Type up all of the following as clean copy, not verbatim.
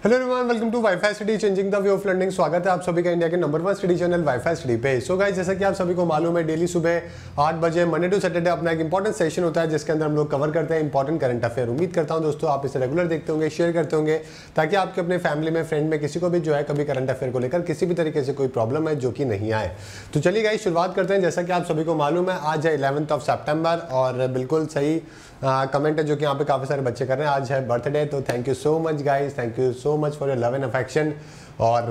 Hello everyone, welcome to WiFi study changing the way of learning. स्वागत है आप सभी का इंडिया के number 1 study channel WiFi study पे। सो गाइस, जैसा कि आप सभी को मालूम है, डेली सुबह 8 बजे मंडे टू सैटरडे अपना एक इंपॉर्टेंट सेशन होता है जिसके अंदर हम लोग कवर करते हैं इंपॉर्टेंट करंट अफेयर। उम्मीद करता हूं दोस्तों आप इसे रेगुलर देखते होंगे, शेयर करते होंगे, ताकि आपके अपने फैमिली में, फ्रेंड में किसी को भी जो है कभी करंट अफेयर को लेकर किसी भी तरीके से कोई प्रॉब्लम है जो कि नहीं आए। तो चलिए गाइस, शुरुआत करते हैं। जैसा कि आप सभी को मालूम है, आज है 11 सितंबर और बिल्कुल सही कमेंट है जो कि यहाँ पे काफ़ी सारे बच्चे कर रहे हैं। आज है बर्थडे, तो thank you so much guys, thank you so much for your love and affection. और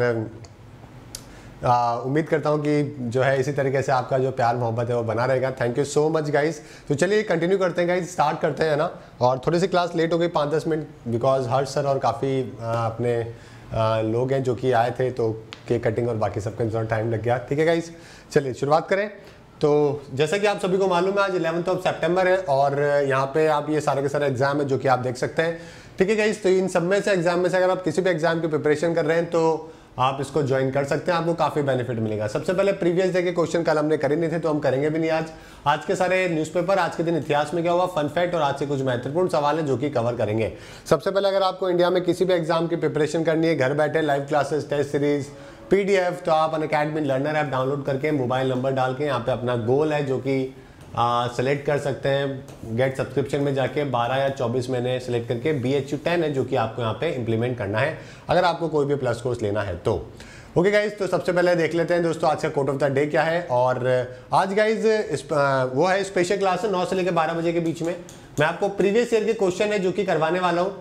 उम्मीद करता हूँ कि जो है इसी तरीके से आपका जो प्यार मोहब्बत है वो बना रहेगा। Thank you so much guys. तो चलिए कंटिन्यू करते हैं गाइस, स्टार्ट करते हैं ना। और थोड़ी सी क्लास लेट हो गई 5-10 मिनट, बिकॉज हर्ष सर और काफ़ी अपने लोग हैं जो कि आए थे, तो केक कटिंग और बाकी सबका थोड़ा टाइम लग गया। ठीक है गाइस, चलिए शुरुआत करें। तो जैसा कि आप सभी को मालूम है, आज 11 सितंबर है और यहाँ पे आप ये सारे के सारे एग्जाम है जो कि आप देख सकते हैं। ठीक है गाइस, तो इन सब में से एग्जाम में से अगर आप किसी भी एग्जाम की प्रिपरेशन कर रहे हैं तो आप इसको ज्वाइन कर सकते हैं, आपको काफी बेनिफिट मिलेगा। सबसे पहले प्रीवियस डे के क्वेश्चन कल हमने करे नहीं थे, तो हम करेंगे भी नहीं आज के सारे न्यूज़पेपर, आज के दिन इतिहास में क्या हुआ, फन फैक्ट और आज से कुछ महत्वपूर्ण सवाल हैं जो कि कवर करेंगे। सबसे पहले अगर आपको इंडिया में किसी भी एग्जाम की प्रिपरेशन करनी है, घर बैठे live classes, test series, PDF, तो आप अनअकैडमी लर्नर ऐप डाउनलोड करके मोबाइल नंबर डाल के यहाँ पे अपना गोल है जो कि सेलेक्ट कर सकते हैं। गेट सब्सक्रिप्शन में जाके 12 या 24 महीने सेलेक्ट करके BHU 10 है जो कि आपको यहाँ पे इंप्लीमेंट करना है अगर आपको कोई भी प्लस कोर्स लेना है तो। ओके गाइज, तो सबसे पहले देख लेते हैं दोस्तों आज का कोट ऑफ द डे क्या है। और आज गाइज वो है स्पेशल क्लास है 9 से लेकर 12 बजे के बीच में। मैं आपको प्रीवियस ईयर के क्वेश्चन है जो कि करवाने वाला हूँ।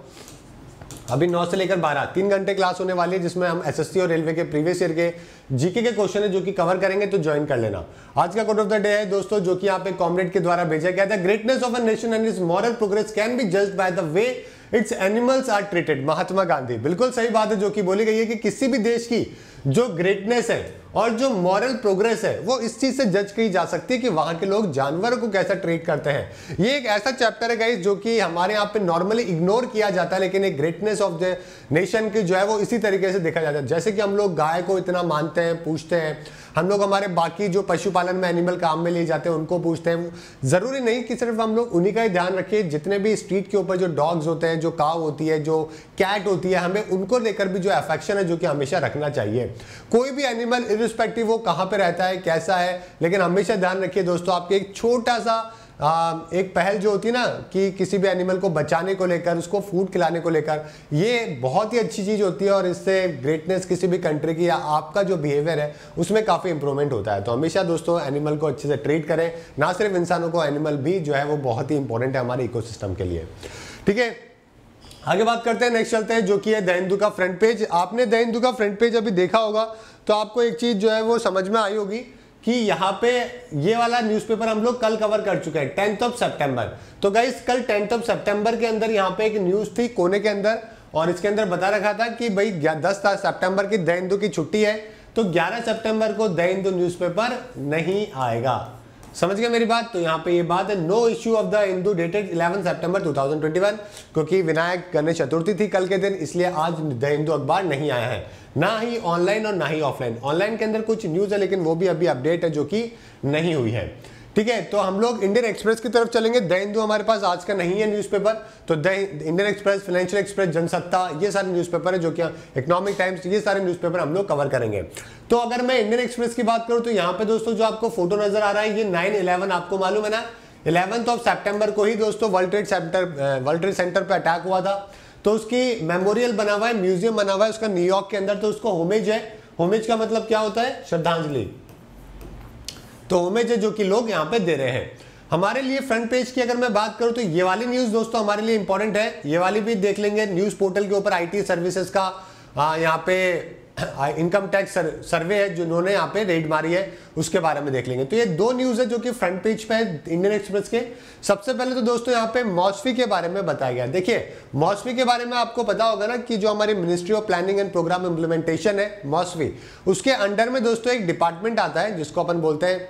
अभी 9 से लेकर 12 3 घंटे क्लास होने वाली है, जिसमें हम SSC और रेलवे के प्रीवियस ईयर के जीके के क्वेश्चन है जो कि कवर करेंगे, तो ज्वाइन कर लेना। आज का कोट ऑफ द डे है दोस्तों जो कि यहाँ पे कॉमरेड के द्वारा भेजा गया था। Greatness of a nation and its moral progress can be judged by the way its animals are treated. Mahatma Gandhi. बिल्कुल सही बात है जो कि बोली गई है कि किसी भी देश की जो ग्रेटनेस है और जो मॉरल प्रोग्रेस है वो इस चीज से जज की जा सकती है कि वहां के लोग जानवरों को कैसा ट्रीट करते हैं। ये एक ऐसा चैप्टर है गाइस जो कि हमारे यहाँ पे नॉर्मली इग्नोर किया जाता है, लेकिन एक ग्रेटनेस ऑफ द नेशन की जो है वो इसी तरीके से देखा जाता है। जैसे कि हम लोग गाय को इतना मानते हैं, पूछते हैं, हम लोग हमारे बाकी जो पशुपालन में एनिमल काम में लिए जाते हैं उनको पूछते हैं। जरूरी नहीं कि सिर्फ हम लोग उन्हीं का ही ध्यान रखें, जितने भी स्ट्रीट के ऊपर जो डॉग्स होते हैं, जो काव होती है, जो कैट होती है, हमें उनको लेकर भी जो अफेक्शन है जो कि हमेशा रखना चाहिए। कोई भी एनिमल इर्रिस्पेक्टिव वो कहाँ पे रहता है, कैसा है, लेकिन हमेशा ध्यान रखिए दोस्तों, आपके एक छोटा सा एक पहल जो होती है ना कि किसी भी एनिमल को बचाने को लेकर, उसको फूड खिलाने को लेकर, ये बहुत ही अच्छी चीज होती है और इससे ग्रेटनेस किसी भी कंट्री की या आपका जो बिहेवियर है उसमें काफी इंप्रूवमेंट होता है। तो हमेशा दोस्तों एनिमल को अच्छे से ट्रीट करें, ना सिर्फ इंसानों को, एनिमल भी जो है वो बहुत ही इंपॉर्टेंट है हमारे इकोसिस्टम के लिए। ठीक है, आगे बात करते हैं, नेक्स्ट चलते हैं जो कि है द हिंदू का फ्रंट पेज। आपने द हिंदू का फ्रंट पेज अभी देखा होगा तो आपको एक चीज जो है वो समझ में आई होगी कि यहाँ पे ये वाला न्यूज़पेपर हम लोग कल कवर कर चुके हैं 10 सितंबर। तो गाइस कल 10 सितंबर के अंदर यहाँ पे एक न्यूज़ थी कोने के अंदर और इसके अंदर बता रखा था कि भाई 10 सितंबर की द हिंदू की छुट्टी है, तो 11 सितंबर को द हिंदू न्यूज़पेपर नहीं आएगा। समझ गए मेरी बात? तो यहाँ पे ये बात है, no issue of the Hindu dated 11 सितंबर 2021, क्योंकि विनायक गणेश चतुर्थी थी कल के दिन, इसलिए आज द हिंदू अखबार नहीं आया है, ना ही ऑनलाइन और ना ही ऑफलाइन। ऑनलाइन के अंदर कुछ न्यूज है लेकिन वो भी अभी अपडेट है जो कि नहीं हुई है। ठीक है, तो हम लोग इंडियन एक्सप्रेस की तरफ चलेंगे। द हिंदू हमारे पास आज का नहीं है न्यूज़पेपर, तो the Indian Express, financial express, Jansatta, ये सारे न्यूज़पेपर है जो कि इकोनॉमिक टाइम्स, ये सारे न्यूज़पेपर हम लोग कवर करेंगे। तो अगर मैं इंडियन एक्सप्रेस की बात करूं तो यहाँ पे दोस्तों जो आपको फोटो नजर आ रहा है ये 9/11, आपको मालूम है ना, 11 सितंबर को ही दोस्तों वर्ल्ड ट्रेड सेंटर पे अटैक हुआ था। तो उसकी मेमोरियल बना हुआ है, म्यूजियम बना हुआ है उसका न्यूयॉर्क के अंदर, तो उसको होमेज है। होमेज का मतलब क्या होता है? श्रद्धांजलि। तो होमेज है जो कि लोग यहाँ पे दे रहे हैं। हमारे लिए फ्रंट पेज की अगर मैं बात करूं तो ये वाली न्यूज दोस्तों हमारे लिए इंपॉर्टेंट है, ये वाली भी देख लेंगे। न्यूज पोर्टल के ऊपर IT सर्विसेज का यहाँ पे इनकम टैक्स सर्वे है जिन्होंने यहाँ पे रेड मारी है, उसके बारे में देख लेंगे। तो ये 2 न्यूज है जो कि फ्रंट पेज पे है इंडियन एक्सप्रेस के। सबसे पहले तो दोस्तों यहाँ पे मॉस्फी के बारे में बताया गया। देखिए मॉस्फी के बारे में आपको पता होगा ना कि जो हमारी ministry of planning and program implementation है मॉस्फी, उसके अंडर में दोस्तों एक डिपार्टमेंट आता है जिसको अपन बोलते हैं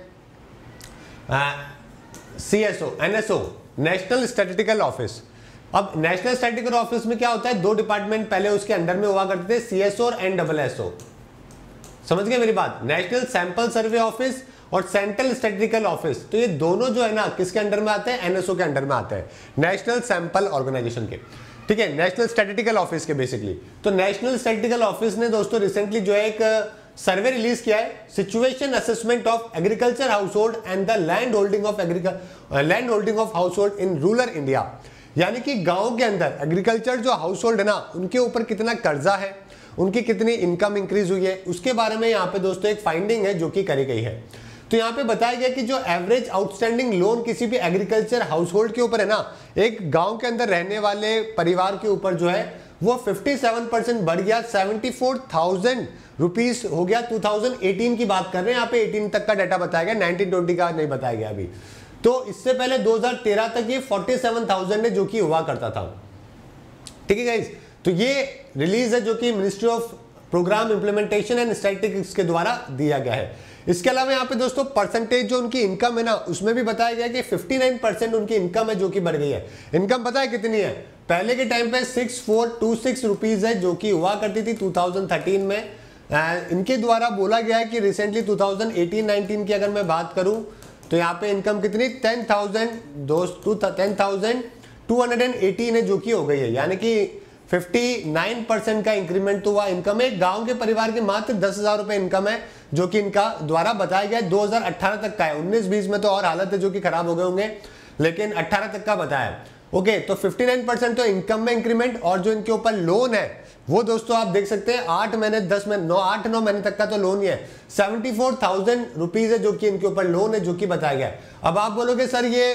CSO, NSO, national statistical office. अब नेशनल स्टैटिस्टिकल ऑफिस में क्या होता है, 2 डिपार्टमेंट पहले उसके अंडर में हुआ करते थे, CSO और NSSO। समझ गए मेरी बात? नेशनल सैंपल सर्वे ऑफिस और सेंट्रल स्टैटिस्टिकल ऑफिस, तो ये दोनों जो है ना किसके अंडर में आते हैं? NSO के अंडर में आते हैं, नेशनल सैंपल ऑर्गेनाइजेशन के। ठीक है, नेशनल स्टैटिस्टिकल ऑफिस के बेसिकली। तो नेशनल स्टैटिस्टिकल ऑफिस ने दोस्तों रिसेंटली जो है एक सर्वे रिलीज किया है, situation assessment of agriculture household and the land holding of household in rural India. यानी कि गांव के अंदर एग्रीकल्चर जो हाउस होल्ड है ना, उनके ऊपर कितना कर्जा है, उनकी कितनी इनकम इंक्रीज हुई है, उसके बारे में यहाँ पे दोस्तों एक फाइंडिंग है जो कि करी गई है। तो यहाँ पे बताया गया कि जो एवरेज आउटस्टैंडिंग लोन किसी भी एग्रीकल्चर हाउस होल्ड के ऊपर है ना, एक गांव के अंदर रहने वाले परिवार के ऊपर जो है वो 57% बढ़ गया, 74,000 रुपीज हो गया। 2018 की बात कर रहे हैं, यहाँ पे 18 तक का डाटा बताया गया, 1920 का नहीं बताया गया अभी। तो इससे पहले 2013 तक ये 47,000 है जो कि हुआ करता था। ठीक है गाइस, तो ये रिलीज है जो कि ministry of program implementation and statistics के द्वारा दिया गया है। इसके अलावा यहाँ पे दोस्तों परसेंटेज जो उनकी इनकम है ना, उसमें भी बताया गया कि 59% उनकी इनकम है जो कि बढ़ गई है। इनकम पता है कितनी है? पहले के टाइम पे 6426 रुपीज है जो कि हुआ करती थी 2013 में। इनके द्वारा बोला गया है कि रिसेंटली 2018-19 की अगर मैं बात करूं तो यहाँ पे इनकम कितनी 10,218 है जो कि हो गई है। यानी कि 59% का इंक्रीमेंट तो हुआ इनकम है। गांव के परिवार के मात्र 10,000 रुपए इनकम है जो कि इनका द्वारा बताया गया 2018 तक का है। 19-20 में तो और हालत है जो कि खराब हो गए होंगे, लेकिन 18 तक का बताया। ओके, तो 59% तो इनकम में इंक्रीमेंट, और जो इनके ऊपर लोन है वो दोस्तों आप देख सकते हैं 8 महीने 10 महीने 8-9 महीने तक का तो लोन ही है। 74,000 रुपीज है जो कि इनके ऊपर लोन है जो कि बताया गया। अब आप बोलोगे सर ये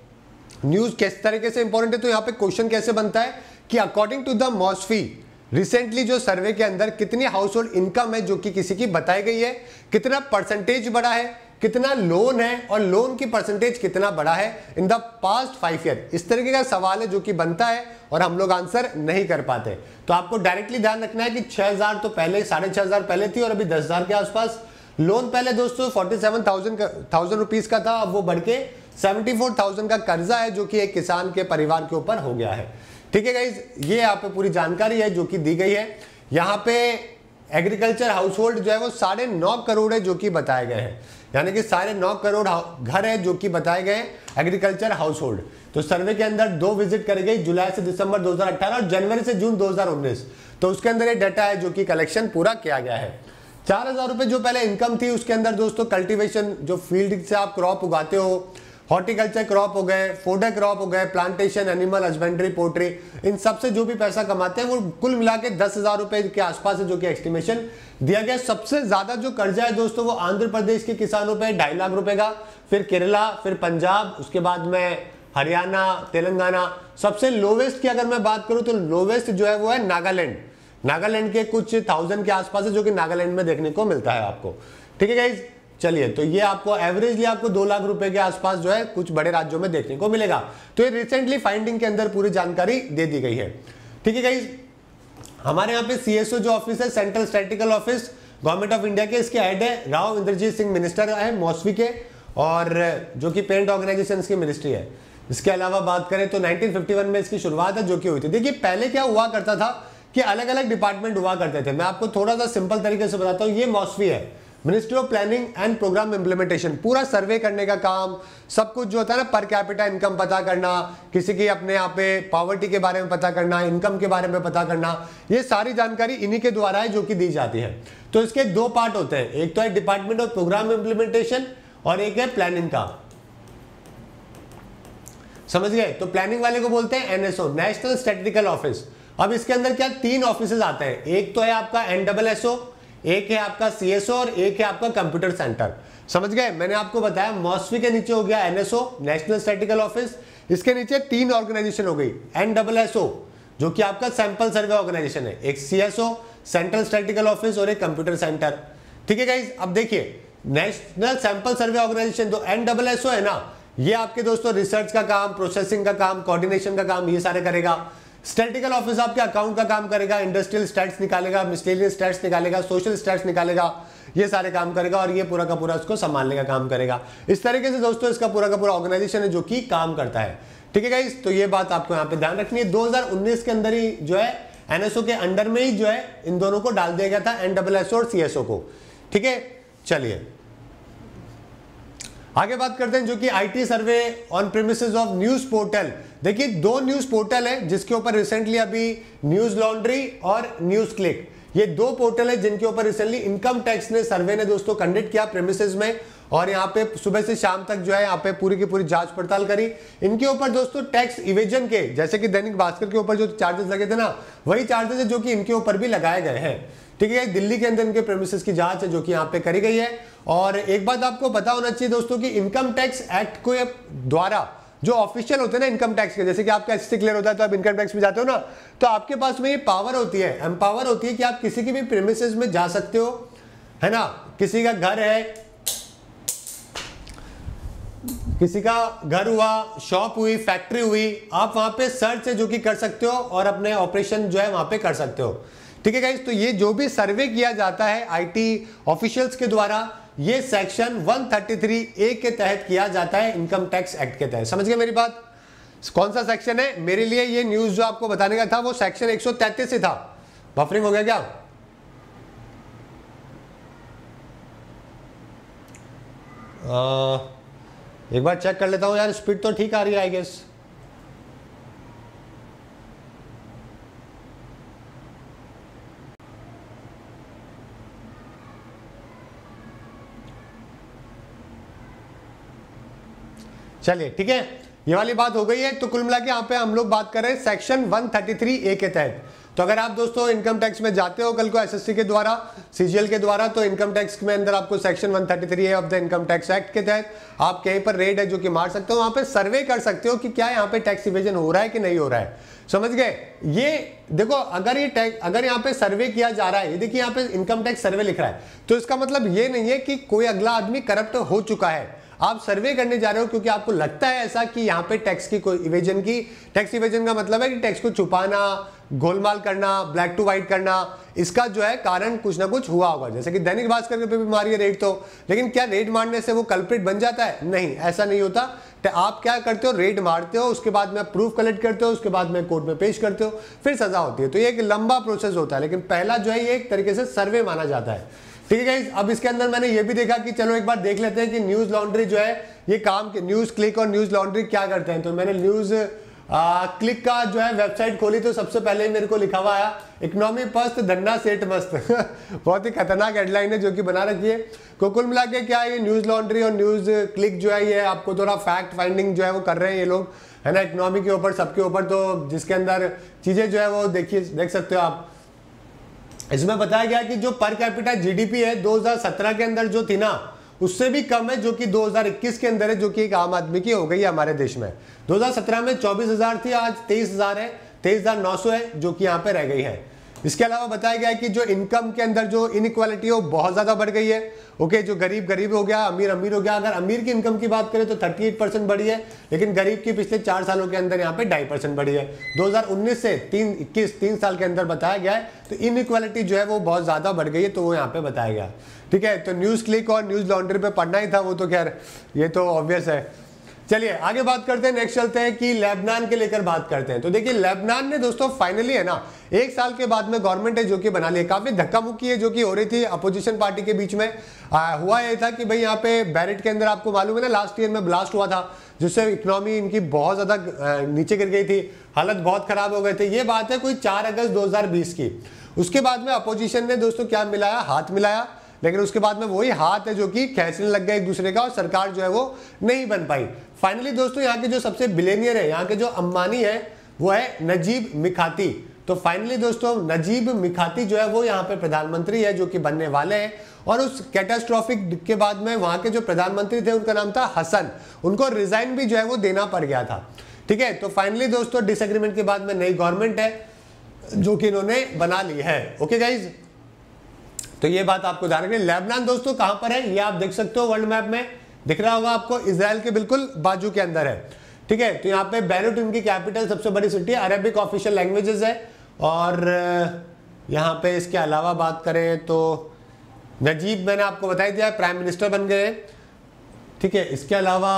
न्यूज किस तरीके से इंपॉर्टेंट है, तो यहाँ पे क्वेश्चन कैसे बनता है कि according to the MoSPI recently जो सर्वे के अंदर कितनी हाउस होल्ड इनकम है जो कि किसी की बताई गई है, कितना परसेंटेज बढ़ा है, कितना लोन है और लोन की परसेंटेज कितना बढ़ा है इन द पास्ट 5 ईयर। इस तरीके का सवाल है जो कि बनता है और हम लोग आंसर नहीं कर पाते। तो आपको डायरेक्टली ध्यान रखना है कि 6,000 तो पहले 6,500 पहले थी और अभी 10,000 के आसपास। लोन पहले दोस्तों 47,000 रुपीज का था, अब वो बढ़ के 74,000 का कर्जा है जो कि एक किसान के परिवार के ऊपर हो गया है। ठीक है गाइज, ये यहाँ पे पूरी जानकारी है जो कि दी गई है। यहाँ पे एग्रीकल्चर हाउस होल्ड जो है वो 9.5 करोड़ है जो कि बताए गए हैं। यानी कि 9.5 करोड़ घर है जो कि बताए गए एग्रीकल्चर हाउस होल्ड। तो सर्वे के अंदर 2 विजिट करी गई, जुलाई से दिसंबर 2018 और जनवरी से जून 2019। तो उसके अंदर ये डाटा है जो कि कलेक्शन पूरा किया गया है। 4,000 रुपए जो पहले इनकम थी उसके अंदर दोस्तों कल्टीवेशन, जो फील्ड से आप क्रॉप उगाते हो, हॉर्टिकल्चर क्रॉप हो गए, फोडर क्रॉप हो गए, प्लांटेशन, एनिमल हस्बेंड्री, पोल्ट्री, इन सबसे जो भी पैसा कमाते हैं वो कुल मिला के 10,000 रुपए के आसपास है जो कि एस्टिमेशन दिया गया। सबसे ज्यादा जो कर्जा है दोस्तों वो आंध्र प्रदेश के किसानों पे 2.5 लाख रुपए का, फिर केरला, फिर पंजाब, उसके बाद में हरियाणा, तेलंगाना। सबसे लोवेस्ट की अगर मैं बात करूं तो लोवेस्ट जो है वो है नागालैंड के कुछ 1000 के आसपास है जो कि नागालैंड में देखने को मिलता है आपको। ठीक है गाइज, चलिए, तो ये आपको एवरेजली आपको 2 लाख रुपए के आसपास जो है कुछ बड़े राज्यों में देखने को मिलेगा। तो ये रिसेंटली फाइंडिंग के अंदर पूरी जानकारी दे दी गई है। ठीक है गाइज, हमारे यहाँ पे सीएसओ जो ऑफिस है, central statistical office, government of India के, इसके हेड है राव इंद्रजीत सिंह, मिनिस्टर है मॉस्फी के, और जो कि पेरेंट ऑर्गेनाइजेशन की मिनिस्ट्री है। इसके अलावा बात करें तो 1951 में इसकी शुरुआत है जो कि हुई थी। देखिए पहले क्या हुआ करता था कि अलग अलग डिपार्टमेंट हुआ करते थे। मैं आपको थोड़ा सा सिंपल तरीके से बताता हूँ। ये मॉस्फी है, ministry of planning and program implementation, पूरा सर्वे करने का काम, सब कुछ जो होता है ना, पर कैपिटा इनकम पता करना, किसी की अपने यहाँ पे पॉवर्टी के बारे में पता करना, इनकम के बारे में पता करना, ये सारी जानकारी इन्हीं के द्वारा है जो कि दी जाती है। तो इसके 2 पार्ट होते हैं, एक तो है डिपार्टमेंट ऑफ प्रोग्राम इंप्लीमेंटेशन और एक है प्लानिंग का। समझ गए? तो प्लानिंग वाले को बोलते हैं एनएसओ, नेशनल स्टैटिस्टिकल ऑफिस। अब इसके अंदर क्या 3 ऑफिसेज आते हैं, एक तो है आपका एनडब्ल्यूएसओ, एक है आपका सीएसओ और एक है आपका कंप्यूटर सेंटर। समझ गए? मैंने आपको बताया मॉस्फी के नीचे हो गया एनएसओ, नेशनल स्टैटिस्टिकल ऑफिस, इसके नीचे 3 ऑर्गेनाइजेशन हो गई, एनडब्ल्यूएसओ जो कि आपका सैंपल सर्वे ऑर्गेनाइजेशन है, एक सीएसओ सेंट्रल स्टैटिस्टिकल ऑफिस और एक कंप्यूटर सेंटर। ठीक है गाइस, अब देखिए नेशनल सैंपल सर्वे ऑर्गेनाइजेशन जो एनडब्ल्यूएसओ है ना, ये आपके दोस्तों रिसर्च का काम, प्रोसेसिंग का काम, कोऑर्डिनेशन का काम, ये सारे करेगा। स्टैटिस्टिकल ऑफिस आपके अकाउंट का काम करेगा, इंडस्ट्रियल स्टैट्स निकालेगा, मिसलेनियस स्टैट्स निकालेगा, सोशल स्टैट्स निकालेगा, ये सारे काम करेगा और ये पूरा का पूरा उसको संभालने का काम करेगा। इस तरीके से दोस्तों इसका पूरा का पूरा ऑर्गेनाइजेशन है जो कि काम करता है। ठीक है गाइस, तो ये बात आपको यहाँ पे ध्यान रखनी है। 2019 के अंदर ही जो है एनएसओ के अंडर में ही जो है इन दोनों को डाल दिया गया था, एनडब्ल्यूएसओ और सीएसओ को। ठीक है, चलिए आगे बात करते हैं जो कि IT survey on premises of news portal. देखिए 2 न्यूज पोर्टल है जिसके ऊपर रिसेंटली अभी न्यूज लॉन्ड्री और न्यूज क्लिक, ये 2 पोर्टल है जिनके ऊपर रिसेंटली इनकम टैक्स ने सर्वे ने दोस्तों कंडक्ट किया प्रीमिसेस में, और यहाँ पे सुबह से शाम तक जो है यहाँ पे पूरी की पूरी जांच पड़ताल करी। इनके ऊपर दोस्तों टैक्स इवेजन के, जैसे कि दैनिक भास्कर के ऊपर जो चार्जेस लगे थे ना, वही चार्जेस है जो कि इनके ऊपर भी लगाए गए हैं। ठीक है, दिल्ली के अंदर इनके प्रेमिसेस की जांच है जो कि यहाँ पे करी गई है। और एक बात आपको पता होना चाहिए दोस्तों कि इनकम टैक्स एक्ट को द्वारा जो ऑफिशियल होते हैं ना इनकम टैक्स के, जैसे कि आपका एसएससी क्लियर होता है तो आप इनकम टैक्स में जाते हो ना, तो आपके पास में ये पावर होती है, एम्पावर होती है कि आप किसी की भी प्रेमिसेस में जा सकते हो, है ना। किसी का घर है, किसी का घर हुआ, शॉप हुई, फैक्ट्री हुई, आप वहां पे सर्च है जो कि कर सकते हो और अपने ऑपरेशन जो है वहां पे कर सकते हो। ठीक है गाइस, तो ये जो भी सर्वे किया जाता है आईटी ऑफिशियल्स के द्वारा, ये सेक्शन 133A के तहत किया जाता है, इनकम टैक्स एक्ट के तहत। समझ गए मेरी बात? कौन सा सेक्शन है? मेरे लिए ये न्यूज जो आपको बताने का था वो सेक्शन 133 से था। बफरिंग हो गया क्या? एक बार चेक कर लेता हूं यार, स्पीड तो ठीक आ रही है आई गेस। चलिए ठीक है, ये वाली बात हो गई है। तो कुल मिला के यहाँ पे हम लोग बात कर रहे हैं सेक्शन 133A के तहत। तो अगर आप दोस्तों इनकम टैक्स में जाते हो कल को एसएससी के द्वारा, सीजीएल के द्वारा, तो इनकम टैक्स में अंदर आपको section 133A of the income tax act के तहत आप कहीं पर रेड है जो कि मार सकते हो, वहां पे सर्वे कर सकते हो कि क्या यहाँ पे टैक्स इवेजन हो रहा है कि नहीं हो रहा है। समझ गए? ये देखो, अगर यहाँ पे सर्वे किया जा रहा है, ये देखिए यहाँ पे इनकम टैक्स सर्वे लिख रहा है, तो इसका मतलब ये नहीं है कि कोई अगला आदमी करप्ट हो चुका है। आप सर्वे करने जा रहे हो क्योंकि आपको लगता है ऐसा कि यहाँ पे टैक्स की कोई इवेजन की, टैक्स इवेजन का मतलब है कि टैक्स को छुपाना, गोलमाल करना, ब्लैक टू व्हाइट करना, इसका जो है कारण कुछ ना कुछ हुआ होगा। जैसे कि दैनिक भास्कर पे भी मारी है रेड, तो लेकिन क्या रेड मारने से वो कल्प्रिट बन जाता है? नहीं, ऐसा नहीं होता। आप क्या करते हो, रेड मारते हो, उसके बाद में प्रूफ कलेक्ट करते हो, उसके बाद में कोर्ट में पेश करते हो, फिर सजा होती है। तो ये एक लंबा प्रोसेस होता है, लेकिन पहला जो है ये एक तरीके से सर्वे माना जाता है। ठीक है गाइस, अब इसके अंदर मैंने ये भी देखा कि चलो एक बार देख लेते हैं कि न्यूज लॉन्ड्री जो है ये काम के, न्यूज क्लिक और न्यूज लॉन्ड्री क्या करते हैं। तो मैंने न्यूज क्लिक का जो है वेबसाइट खोली, तो सबसे पहले मेरे को लिखा हुआ आया, इकोनॉमी पस्त धन्ना सेठ मस्त बहुत ही खतरनाक हेडलाइन है जो कि बना रखी है। कुल मिला के क्या है, ये न्यूज लॉन्ड्री और न्यूज क्लिक जो है ये आपको थोड़ा फैक्ट फाइंडिंग जो है वो कर रहे हैं ये लोग, है ना, इकोनॉमी के ऊपर, सबके ऊपर। तो जिसके अंदर चीजें जो है वो देखिए, देख सकते हो आप। इसमें बताया गया कि जो पर कैपिटा जीडीपी है 2017 के अंदर जो थी ना, उससे भी कम है जो कि 2021 के अंदर है, जो कि एक आम आदमी की हो गई है हमारे देश में। 2017 में 24,000 थी, आज 23,000 है, 23,900 है जो कि यहाँ पे रह गई है। इसके अलावा बताया गया है कि जो इनकम के अंदर जो इनइक्वालिटी है वो बहुत ज्यादा बढ़ गई है। ओके, जो गरीब गरीब हो गया, अमीर अमीर हो गया। अगर अमीर की इनकम की बात करें तो 38% बढ़ी है, लेकिन गरीब की पिछले 4 सालों के अंदर यहाँ पे 2.5% बढ़ी है। 2019 से 3 साल के अंदर बताया गया है। तो इनइक्वालिटी जो है वो बहुत ज्यादा बढ़ गई है, तो वो यहाँ पे बताया गया। ठीक है, तो न्यूज क्लिक और न्यूज लॉन्ड्री पे पढ़ना ही था, वो तो खैर ये तो ऑब्वियस है। चलिए आगे बात करते हैं, नेक्स्ट चलते हैं कि लेबनान के लेकर बात करते हैं। तो देखिए लेबनान ने दोस्तों फाइनली है ना 1 साल के बाद में गवर्नमेंट है जो कि बना ली है। काफी धक्का मुक्की है जो कि हो रही थी अपोजिशन पार्टी के बीच में। हुआ ये था कि भाई यहाँ पे बैरेट के अंदर आपको मालूम है ना, लास्ट ईयर में ब्लास्ट हुआ था, जिससे इकोनॉमी इनकी बहुत ज्यादा नीचे गिर गई थी, हालत बहुत खराब हो गए थे। ये बात है कोई 4 अगस्त 2020 की। उसके बाद में अपोजिशन ने दोस्तों क्या मिलाया, हाथ मिलाया, लेकिन उसके बाद में वही हाथ है जो कि खींचने लग गए एक दूसरे का, और सरकार जो है वो नहीं बन पाई। फाइनली दोस्तों यहाँ के जो सबसे बिलियनियर है, यहाँ के जो अंबानी है, वो है नजीब मिकाती। तो फाइनली दोस्तों नजीब मिकाती जो है वो यहाँ पे प्रधानमंत्री है जो कि बनने वाले हैं। और उस कैटास्ट्रॉफिक के बाद में वहां के जो प्रधानमंत्री थे उनका नाम था हसन, उनको रिजाइन भी जो है वो देना पड़ गया था। ठीक है, तो फाइनली दोस्तों डिसएग्रीमेंट के बाद में नई गवर्नमेंट है जो कि इन्होंने बना ली है। ओके गाइज, तो ये बात आपको ध्यान रखनी। लेबनान दोस्तों कहां पर है, ये आप देख सकते हो वर्ल्ड मैप में दिख रहा होगा आपको, इजराइल के बिल्कुल बाजू के अंदर है। ठीक है, तो यहाँ पे बैरूट इनकी कैपिटल, सबसे बड़ी सिटी है, अरेबिक ऑफिशियल लैंग्वेजेस है। और यहाँ पे इसके अलावा बात करें तो नजीब मैंने आपको बता दिया प्राइम मिनिस्टर बन गए। ठीक है, इसके अलावा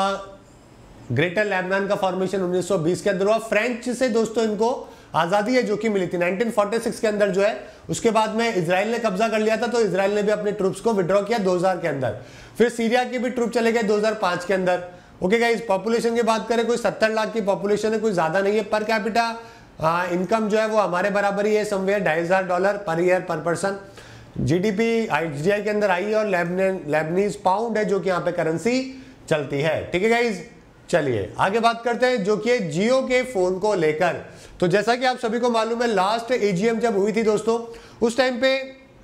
ग्रेटर लेबनान का फॉर्मेशन 1920 के अंदर हुआ। फ्रेंच से दोस्तों इनको आजादी है जो कि मिली थी 1946 के अंदर जो है। उसके बाद में इजराइल ने कब्जा कर लिया था, तो इजराइल ने भी अपने ट्रूप्स को विड्रॉ किया 2000 के अंदर। फिर सीरिया की भी ट्रूप चले गए 2005 के अंदर। ओके गाइस, पॉपुलेशन की बात करें कोई 70 लाख की पॉपुलेशन है, कोई ज्यादा नहीं है। पर कैपिटा इनकम जो है वो हमारे बराबर ही है, समवेयर $2,500 पर ईयर पर पर्सन। जीडीपी आईजीआई के अंदर आई है और लेबनीज पाउंड है जो कि यहाँ पे करेंसी चलती है। ठीक है गाइज, चलिए आगे बात करते हैं जो कि जियो के फोन को लेकर। तो जैसा कि आप सभी को मालूम है, लास्ट एजीएम जब हुई थी दोस्तों, उस टाइम पे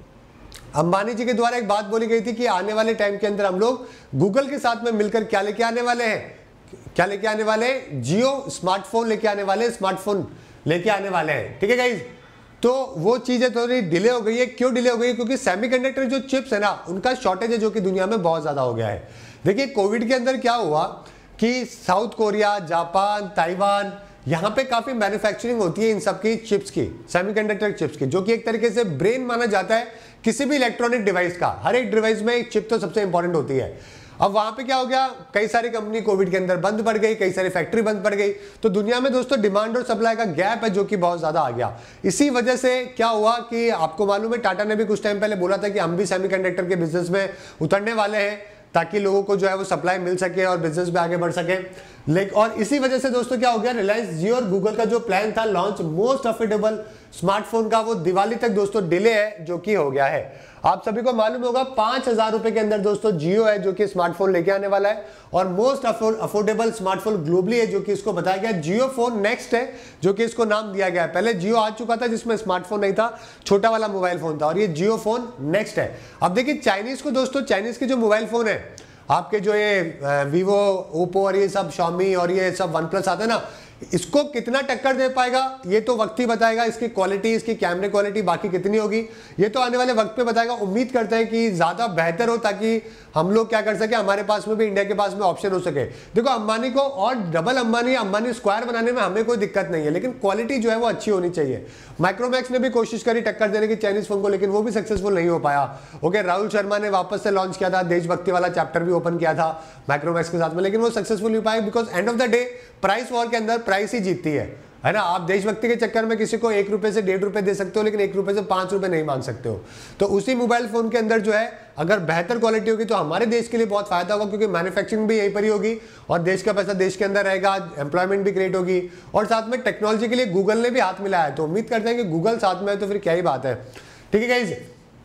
अंबानी जी के द्वारा एक बात बोली गई थी कि आने वाले टाइम के अंदर हम लोग गूगल के साथ में मिलकर क्या लेके आने वाले हैं, क्या लेके आने वाले हैं, जियो स्मार्टफोन लेके आने वाले हैं, स्मार्टफोन लेके आने वाले हैं। ठीक है गाइज, तो वो चीजें थोड़ी डिले हो गई है। क्यों डिले हो गई है? क्योंकि सेमीकंडक्टर जो चिप्स है ना, उनका शॉर्टेज है जो कि दुनिया में बहुत ज्यादा हो गया है। देखिए कोविड के अंदर क्या हुआ कि साउथ कोरिया, जापान, ताइवान, यहाँ पे काफी मैन्युफैक्चरिंग होती है इन सब की चिप्स की, सेमीकंडक्टर चिप्स की, जो कि एक तरीके से ब्रेन माना जाता है किसी भी इलेक्ट्रॉनिक डिवाइस का। हर एक डिवाइस में एक चिप तो सबसे इंपॉर्टेंट होती है। अब वहां पे क्या हो गया, कई सारी कंपनी कोविड के अंदर बंद पड़ गई, कई सारी फैक्ट्री बंद पड़ गई। तो दुनिया में दोस्तों डिमांड और सप्लाई का गैप है जो कि बहुत ज्यादा आ गया। इसी वजह से क्या हुआ कि आपको मालूम है, टाटा ने भी कुछ टाइम पहले बोला था कि हम भी सेमीकंडक्टर के बिजनेस में उतरने वाले हैं ताकि लोगों को जो है वो सप्लाई मिल सके और बिजनेस में आगे बढ़ सके। लेकिन और इसी वजह से दोस्तों क्या हो गया, रिलायंस जियो और गूगल का जो प्लान था लॉन्च मोस्ट अफोर्डेबल स्मार्टफोन का, वो दिवाली तक दोस्तों डिले है जो कि हो गया है। आप सभी को मालूम होगा 5,000 रुपए के अंदर दोस्तों जियो है जो कि स्मार्टफोन लेके आने वाला है, और मोस्ट अफोर्डेबल स्मार्टफोन ग्लोबली है जो कि इसको बताया गया जियो फोन नेक्स्ट है, जो कि इसको नाम दिया गया है। पहले जियो आ चुका था जिसमें स्मार्टफोन नहीं था, छोटा वाला मोबाइल फोन था, और ये जियो फोन नेक्स्ट है। अब देखिए चाइनीज को दोस्तों, चाइनीज के जो मोबाइल फोन है आपके, जो ये वीवो, ओप्पो और ये सब शॉमी और ये सब वन प्लस आते हैं ना, इसको कितना टक्कर दे पाएगा ये तो वक्त ही बताएगा। इसकी क्वालिटी, इसकी कैमरे क्वालिटी बाकी कितनी होगी ये तो आने वाले वक्त पे बताएगा। उम्मीद करते हैं कि ज्यादा बेहतर हो ताकि हम लोग क्या कर सके, हमारे पास में भी, इंडिया के पास में ऑप्शन हो सके। देखो अंबानी को और डबल अंबानी स्क्वायर बनाने में हमें कोई दिक्कत नहीं है, लेकिन क्वालिटी जो है वो अच्छी होनी चाहिए। माइक्रोमैक्स ने भी कोशिश करी टक्कर देने की चाइनीज फोन को, लेकिन वो भी सक्सेसफुल नहीं हो पाया। ओके, राहुल शर्मा ने वापस से लॉन्च किया था, देशभक्ति वाला चैप्टर भी ओपन किया था माइक्रोमैक्स के साथ में, लेकिन वो सक्सेसफुल नहीं पाया। Because end of the day price war के अंदर प्राइस ही जीतती है ना। आप देशभक्ति के चक्कर में किसी को 1 रुपए से 1.5 रुपए दे सकते हो, लेकिन 1 रुपए से 5 रुपए नहीं मांग सकते हो। तो उसी मोबाइल फोन के अंदर जो है अगर बेहतर क्वालिटी होगी तो हमारे देश के लिए बहुत फायदा होगा, क्योंकि मैन्युफैक्चरिंग भी यहीं पर ही होगी और देश का पैसा देश के अंदर रहेगा, एम्प्लॉयमेंट भी क्रिएट होगी, और साथ में टेक्नोलॉजी के लिए गूगल ने भी हाथ मिलाया है। तो उम्मीद करते हैं कि गूगल साथ में है तो फिर क्या ही बात है। ठीक है गाइस,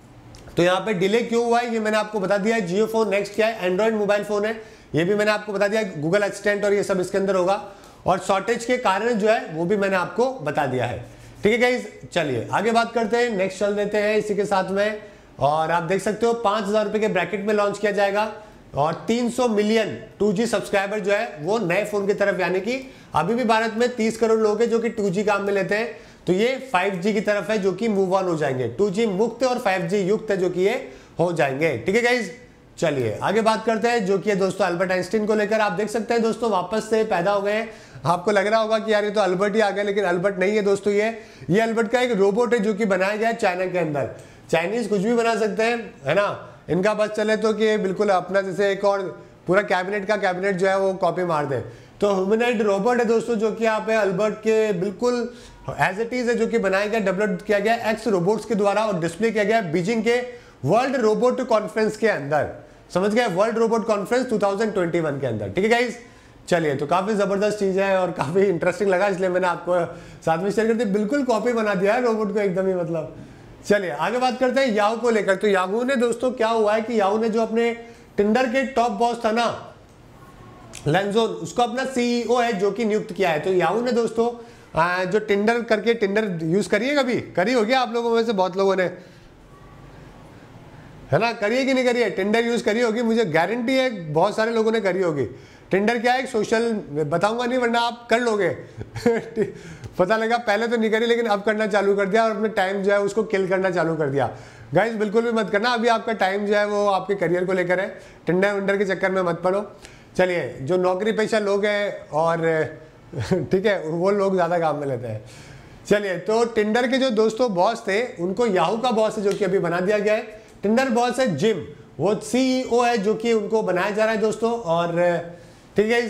तो यहाँ पे डिले क्यों हुआ है ये मैंने आपको बता दिया है। जियो फोन नेक्स्ट क्या है, एंड्रॉइड मोबाइल फोन है, ये भी मैंने आपको बता दिया। गूगल असिस्टेंट और ये सब इसके अंदर होगा, और शॉर्टेज के कारण जो है वो भी मैंने आपको बता दिया है। ठीक है गाइस, चलिए आगे बात करते हैं, नेक्स्ट चल देते हैं इसी के साथ में। और आप देख सकते हो 5,000 रुपए के ब्रैकेट में लॉन्च किया जाएगा, और 300 मिलियन 2G सब्सक्राइबर जो है वो नए फोन की तरफ, यानी कि अभी भी भारत में 30 करोड़ लोग हैं जो कि 2G काम में लेते हैं, तो ये 5G की तरफ है जो कि मूव ऑन हो जाएंगे। 2G मुक्त और 5G युक्त है जो कि ये हो जाएंगे। ठीक है गाइस, चलिए आगे बात करते हैं जो कि है दोस्तों अल्बर्ट आइंस्टीन को लेकर। आप देख सकते हैं दोस्तों वापस से पैदा हो गए हैं। आपको लग रहा होगा कि यार ये तो अल्बर्ट ही आ गया, लेकिन अल्बर्ट नहीं है दोस्तों। ये अल्बर्ट का एक रोबोट है जो कि बनाया गया है चाइना के अंदर। चाइनीज कुछ भी बना सकते हैं, है ना, इनका बस चले तो कि बिल्कुल अपना जैसे एक और पूरा कैबिनेट जो है वो कॉपी मार दे। तो ह्यूमनॉइड रोबोट है दोस्तों जो कि यहाँ पे अल्बर्ट के बिल्कुल एज इट इज है, जो कि बनाया गया, डेवलप किया गया एक्स रोबोट्स के द्वारा और डिस्प्ले किया गया बीजिंग के वर्ल्ड रोबोट कॉन्फ्रेंस के अंदर। समझ गए, वर्ल्ड रोबोट कॉन्फ्रेंस 2021 के अंदर। ठीक है गाइस, चलिए तो काफी जबरदस्त चीज है और काफी इंटरेस्टिंग लगा, इसलिए मैंने आपको साथ में शेयर कर दी। बिल्कुल कॉपी बना दिया है रोबोट को एकदम ही, मतलब। चलिए आगे बात करते हैं याहू को लेकर। तो याहू ने दोस्तों क्या हुआ है कि याहू ने जो अपने टिंडर के टॉप बॉस था ना लेंजोन, उसको अपना सीईओ है जो कि नियुक्त किया है। तो याहू ने दोस्तों जो टिंडर करके, टिंडर यूज करिए, कभी करी होगी आप लोगों में से बहुत लोगों ने, है ना, करिए कि नहीं करिए, टिंडर यूज करी होगी, मुझे गारंटी है बहुत सारे लोगों ने करी होगी। टिंडर क्या है, सोशल, बताऊंगा नहीं वरना आप कर लोगे पता लगा पहले तो नहीं करी लेकिन अब करना चालू कर दिया और अपने टाइम जो है उसको किल करना चालू कर दिया। गाइस बिल्कुल भी मत करना, अभी आपका टाइम जो है वो आपके करियर को लेकर है, टिंडर विंडर के चक्कर में मत पड़ो। चलिए, जो नौकरी पेशा लोग हैं और ठीक है, वो लोग ज़्यादा काम में लेते हैं। चलिए, तो टिंडर के जो दोस्तों बॉस थे उनको याहू का बॉस है जो कि अभी बना दिया गया है। टिंडर बॉस है जिम, वो सीईओ है जो कि उनको बनाया जा रहा है दोस्तों। और ठीक है,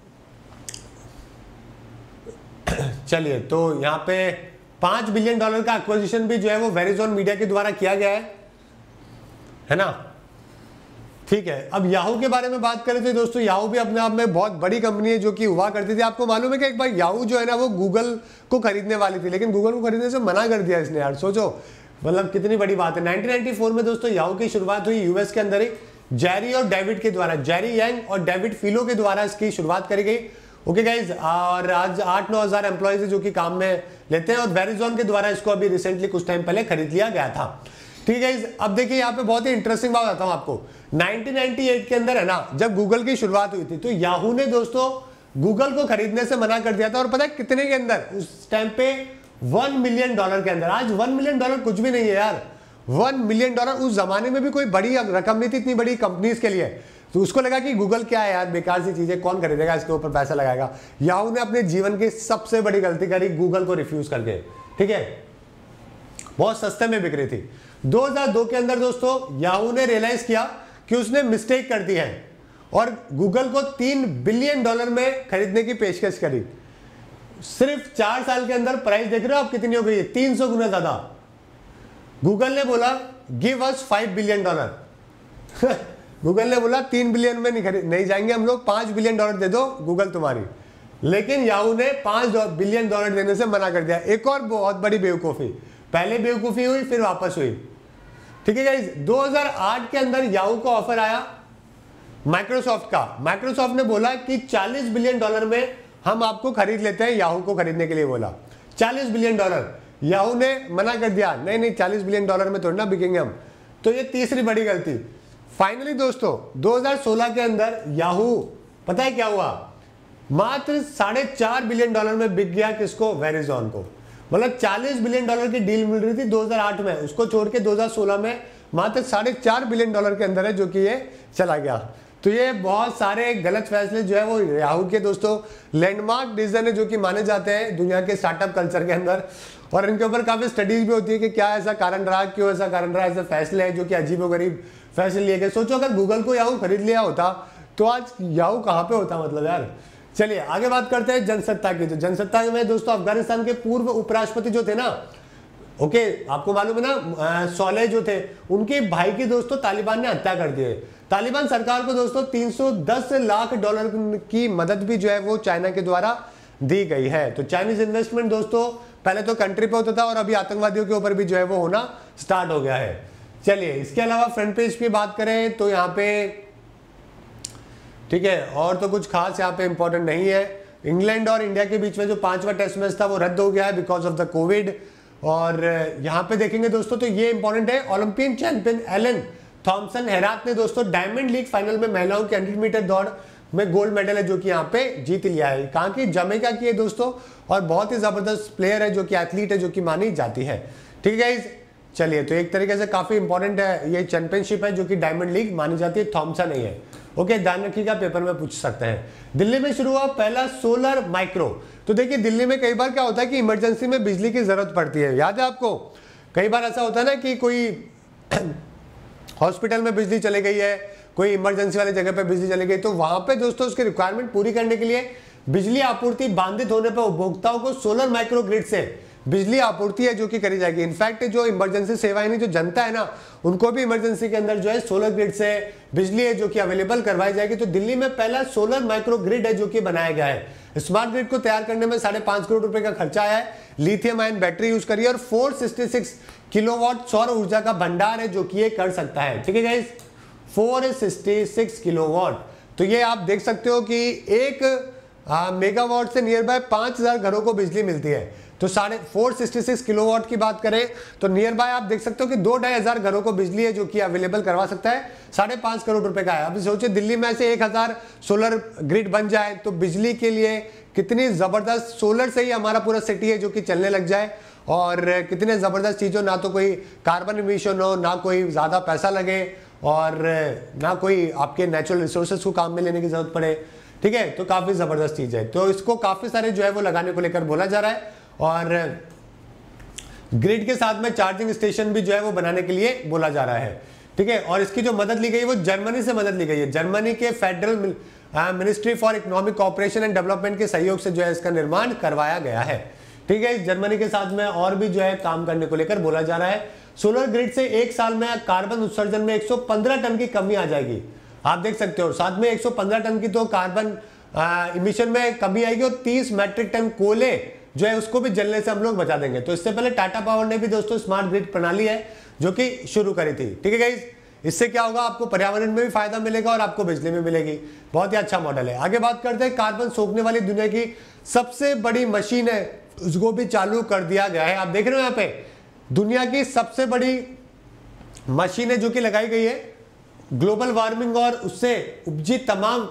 चलिए, तो यहाँ पे $5 बिलियन का एक्विजिशन भी जो है वो वेरिजोन मीडिया के द्वारा किया गया है ना। ठीक है, अब याहू के बारे में बात करें तो दोस्तों याहू भी अपने आप में बहुत बड़ी कंपनी है जो कि हुआ करती थी। आपको मालूम है कि एक बार याहू जो है ना वो गूगल को खरीदने वाली थी, लेकिन गूगल को खरीदने से मना कर दिया इसने। यार सोचो, मतलब कितनी बड़ी बात है। 1994 में दोस्तों याहू की शुरुआत हुई यूएस के अंदर ही जेरी और डेविड के द्वारा, जेरी यांग और डेविड फिलो के द्वारा इसकी शुरुआत करी गई। ओके गाइज, और आज 8-9 हजार एम्प्लॉयज जो कि काम में लेते हैं, और वेरिजॉन के द्वारा इसको अभी रिसेंटली कुछ टाइम पहले खरीद लिया गया था। ठीक है, अब देखिए यहाँ पे बहुत ही इंटरेस्टिंग बात बताता हूँ आपको। 1998 के अंदर है ना, जब गूगल की शुरुआत हुई थी तो याहू ने दोस्तों गूगल को खरीदने से मना कर दिया था। और पता है कितने के अंदर? उस टाइम पे $1 मिलियन के अंदर। आज $1 मिलियन कुछ भी नहीं है यार। $1 मिलियन उस जमाने में भी कोई बड़ी रकम नहीं थी इतनी बड़ी कंपनीज के लिए। तो उसको लगा कि गूगल क्या है यार, बेकार सी चीजें, कौन खरीदेगा, इसके ऊपर पैसा लगाएगा। याहू ने अपने जीवन की सबसे बड़ी गलती करी गूगल को रिफ्यूज करके। ठीक है, बहुत सस्ते में बिक रही थी। 2002 के अंदर दोस्तों याहू ने रियलाइज किया कि उसने मिस्टेक कर दी है और गूगल को $3 बिलियन में खरीदने की पेशकश करी। सिर्फ 4 साल के अंदर प्राइस देख रहे हो आप कितनी हो गई है? 300 गुना ज्यादा। गूगल ने बोला गिव अस $5 बिलियन गूगल ने बोला 3 बिलियन में नहीं जाएंगे हम लोग, $5 बिलियन दे दो गूगल तुम्हारी। लेकिन याहू ने $5 बिलियन देने से मना कर दिया। एक और बहुत बड़ी बेवकूफी, पहले बेवकूफी हुई फिर वापस हुई। ठीक है गाइस, 2008 के अंदर याहू को ऑफर आया माइक्रोसॉफ्ट का। माइक्रोसॉफ्ट ने बोला कि $40 बिलियन में हम आपको खरीद लेते हैं। याहू को खरीदने के लिए बोला $40 बिलियन। याहू ने मना कर दिया, नहीं नहीं $40 बिलियन में थोड़ी ना बिकेंगे हम। तो ये तीसरी बड़ी गलती। फाइनली दोस्तों 2016 के अंदर याहू पता है क्या हुआ? मात्र $4.5 बिलियन में बिक गया। किसको? वेरिजॉन को। मतलब $40 बिलियन की डील मिल रही थी 2008 में, उसको छोड़ के 2016 में मात्र $4.5 बिलियन के अंदर है जो कि ये चला गया। तो ये बहुत सारे गलत फैसले जो है वो याहू के दोस्तों लैंडमार्क डिसीजन है जो कि माने जाते हैं दुनिया के स्टार्टअप कल्चर के अंदर। और इनके ऊपर काफी स्टडीज भी होती है कि क्या ऐसा कारण रहा, क्यों ऐसा कारण रहा, ऐसे फैसले हैं जो कि अजीबोगरीब फैसले लिए गए। सोचो अगर गूगल को याहू खरीद लिया होता तो आज याहू कहाँ पे होता, मतलब यार। चलिए आगे बात करते हैं जनसत्ता की। तो जनसत्ता में दोस्तों अफगानिस्तान के पूर्व उपराष्ट्रपति जो थे ना, ओके आपको मालूम है ना, सोलेह जो थे, उनके भाई की दोस्तों तालिबान ने हत्या कर दी है। तालिबान सरकार को दोस्तों $310 लाख की मदद भी जो है वो चाइना के द्वारा दी गई है। तो चाइनीज इन्वेस्टमेंट दोस्तों पहले तो कंट्री पे होता था और अभी आतंकवादियों के ऊपर भी जो है वो होना स्टार्ट हो गया है। चलिए इसके अलावा फ्रंट पेज की बात करें तो यहाँ पे ठीक है, और तो कुछ खास यहाँ पे इंपॉर्टेंट नहीं है। इंग्लैंड और इंडिया के बीच में जो 5वां टेस्ट मैच था वो रद्द हो गया है बिकॉज ऑफ द कोविड। और यहाँ पे देखेंगे दोस्तों तो ये इंपॉर्टेंट है, Olympian champion Elaine Thompson Herah ने दोस्तों डायमंड लीग फाइनल में महिलाओं के 100 मीटर दौड़ में गोल्ड मेडल है जो कि यहाँ पे जीत लिया है। कहाँ की? जमैका की है दोस्तों, और बहुत ही जबरदस्त प्लेयर है जो कि एथलीट है जो कि मानी जाती है। ठीक है, चलिए तो एक तरीके से काफी इंपॉर्टेंट है ये चैंपियनशिप है जो कि डायमंड लीग मानी जाती है, थॉमसन नहीं है। ओके, ध्यान रखिएगा, पेपर में पूछ सकते हैं। दिल्ली में शुरू हुआ पहला सोलर माइक्रो। तो देखिए दिल्ली में कई बार क्या होता है कि इमरजेंसी में बिजली की जरूरत पड़ती है, याद है आपको? कई बार ऐसा होता है ना कि कोई हॉस्पिटल में बिजली चली गई है, कोई इमरजेंसी वाली जगह पे बिजली चली गई, तो वहां पे दोस्तों उसकी रिक्वायरमेंट पूरी करने के लिए बिजली आपूर्ति बाधित होने पर उपभोक्ताओं को सोलर माइक्रो ग्रिड से बिजली आपूर्ति है जो कि करी जाएगी। इनफैक्ट जो इमरजेंसी सेवाएं नहीं, जो जनता है ना, उनको भी इमरजेंसी के अंदर जो है सोलर ग्रिड से बिजली है जो कि अवेलेबल करवाई जाएगी। तो दिल्ली में पहला सोलर माइक्रो ग्रिड है जो कि बनाया गया है। स्मार्ट ग्रिड को तैयार करने में 5.5 करोड़ रुपए का खर्चा आया है। लिथियम आयन बैटरी यूज करिए और 466 किलोवाट सौर ऊर्जा का भंडार है जो कि ये कर सकता है। ठीक है गाइस, 466 किलोवाट। तो ये आप देख सकते हो कि 1 मेगावाट से नियर बाय 5000 घरों को बिजली मिलती है। तो 466 किलोवाट की बात करें तो नियर बाय आप देख सकते हो कि 2-2,500 घरों को बिजली है जो कि अवेलेबल करवा सकता है। 5.5 करोड़ रुपए का है। अभी सोचिए दिल्ली में ऐसे 1000 सोलर ग्रिड बन जाए तो बिजली के लिए कितनी जबरदस्त, सोलर से ही हमारा पूरा सिटी है जो कि चलने लग जाए, और कितने जबरदस्त चीज हो, ना तो कोई कार्बन इमिशन हो, ना कोई ज्यादा पैसा लगे, और ना कोई आपके नेचुरल रिसोर्सेज को काम में लेने की जरूरत पड़े। ठीक है, तो काफी जबरदस्त चीज है। तो इसको काफी सारे जो है वो लगाने को लेकर बोला जा रहा है, और ग्रिड के साथ में चार्जिंग स्टेशन भी जो है वो बनाने के लिए बोला जा रहा है। ठीक है, और इसकी जो मदद ली गई वो जर्मनी से मदद ली गई है। जर्मनी के federal ministry for economic cooperation and development के सहयोग से जो है इसका निर्माण करवाया गया है। ठीक है, जर्मनी के साथ में और भी जो है काम करने को लेकर बोला जा रहा है। सोलर ग्रिड से एक साल में कार्बन उत्सर्जन में 115 टन की कमी आ जाएगी। आप देख सकते हो, साथ में 115 टन की तो कार्बन इमिशन में कमी आएगी और 30 मैट्रिक टन कोयले जो है उसको भी जलने से हम लोग बचा देंगे। तो इससे पहले टाटा पावर ने भी दोस्तों स्मार्ट ग्रिड प्रणाली है जो कि शुरू करी थी। ठीक है गाइस, इससे क्या होगा, आपको पर्यावरण में भी फायदा मिलेगा और आपको बिजली में मिलेगी। बहुत ही अच्छा मॉडल है। आगे बात करते हैं, कार्बन सोखने वाली दुनिया की सबसे बड़ी मशीन है, उसको भी चालू कर दिया गया है। आप देख रहे हो यहाँ पे दुनिया की सबसे बड़ी मशीन है जो कि लगाई गई है। ग्लोबल वार्मिंग और उससे उपजी तमाम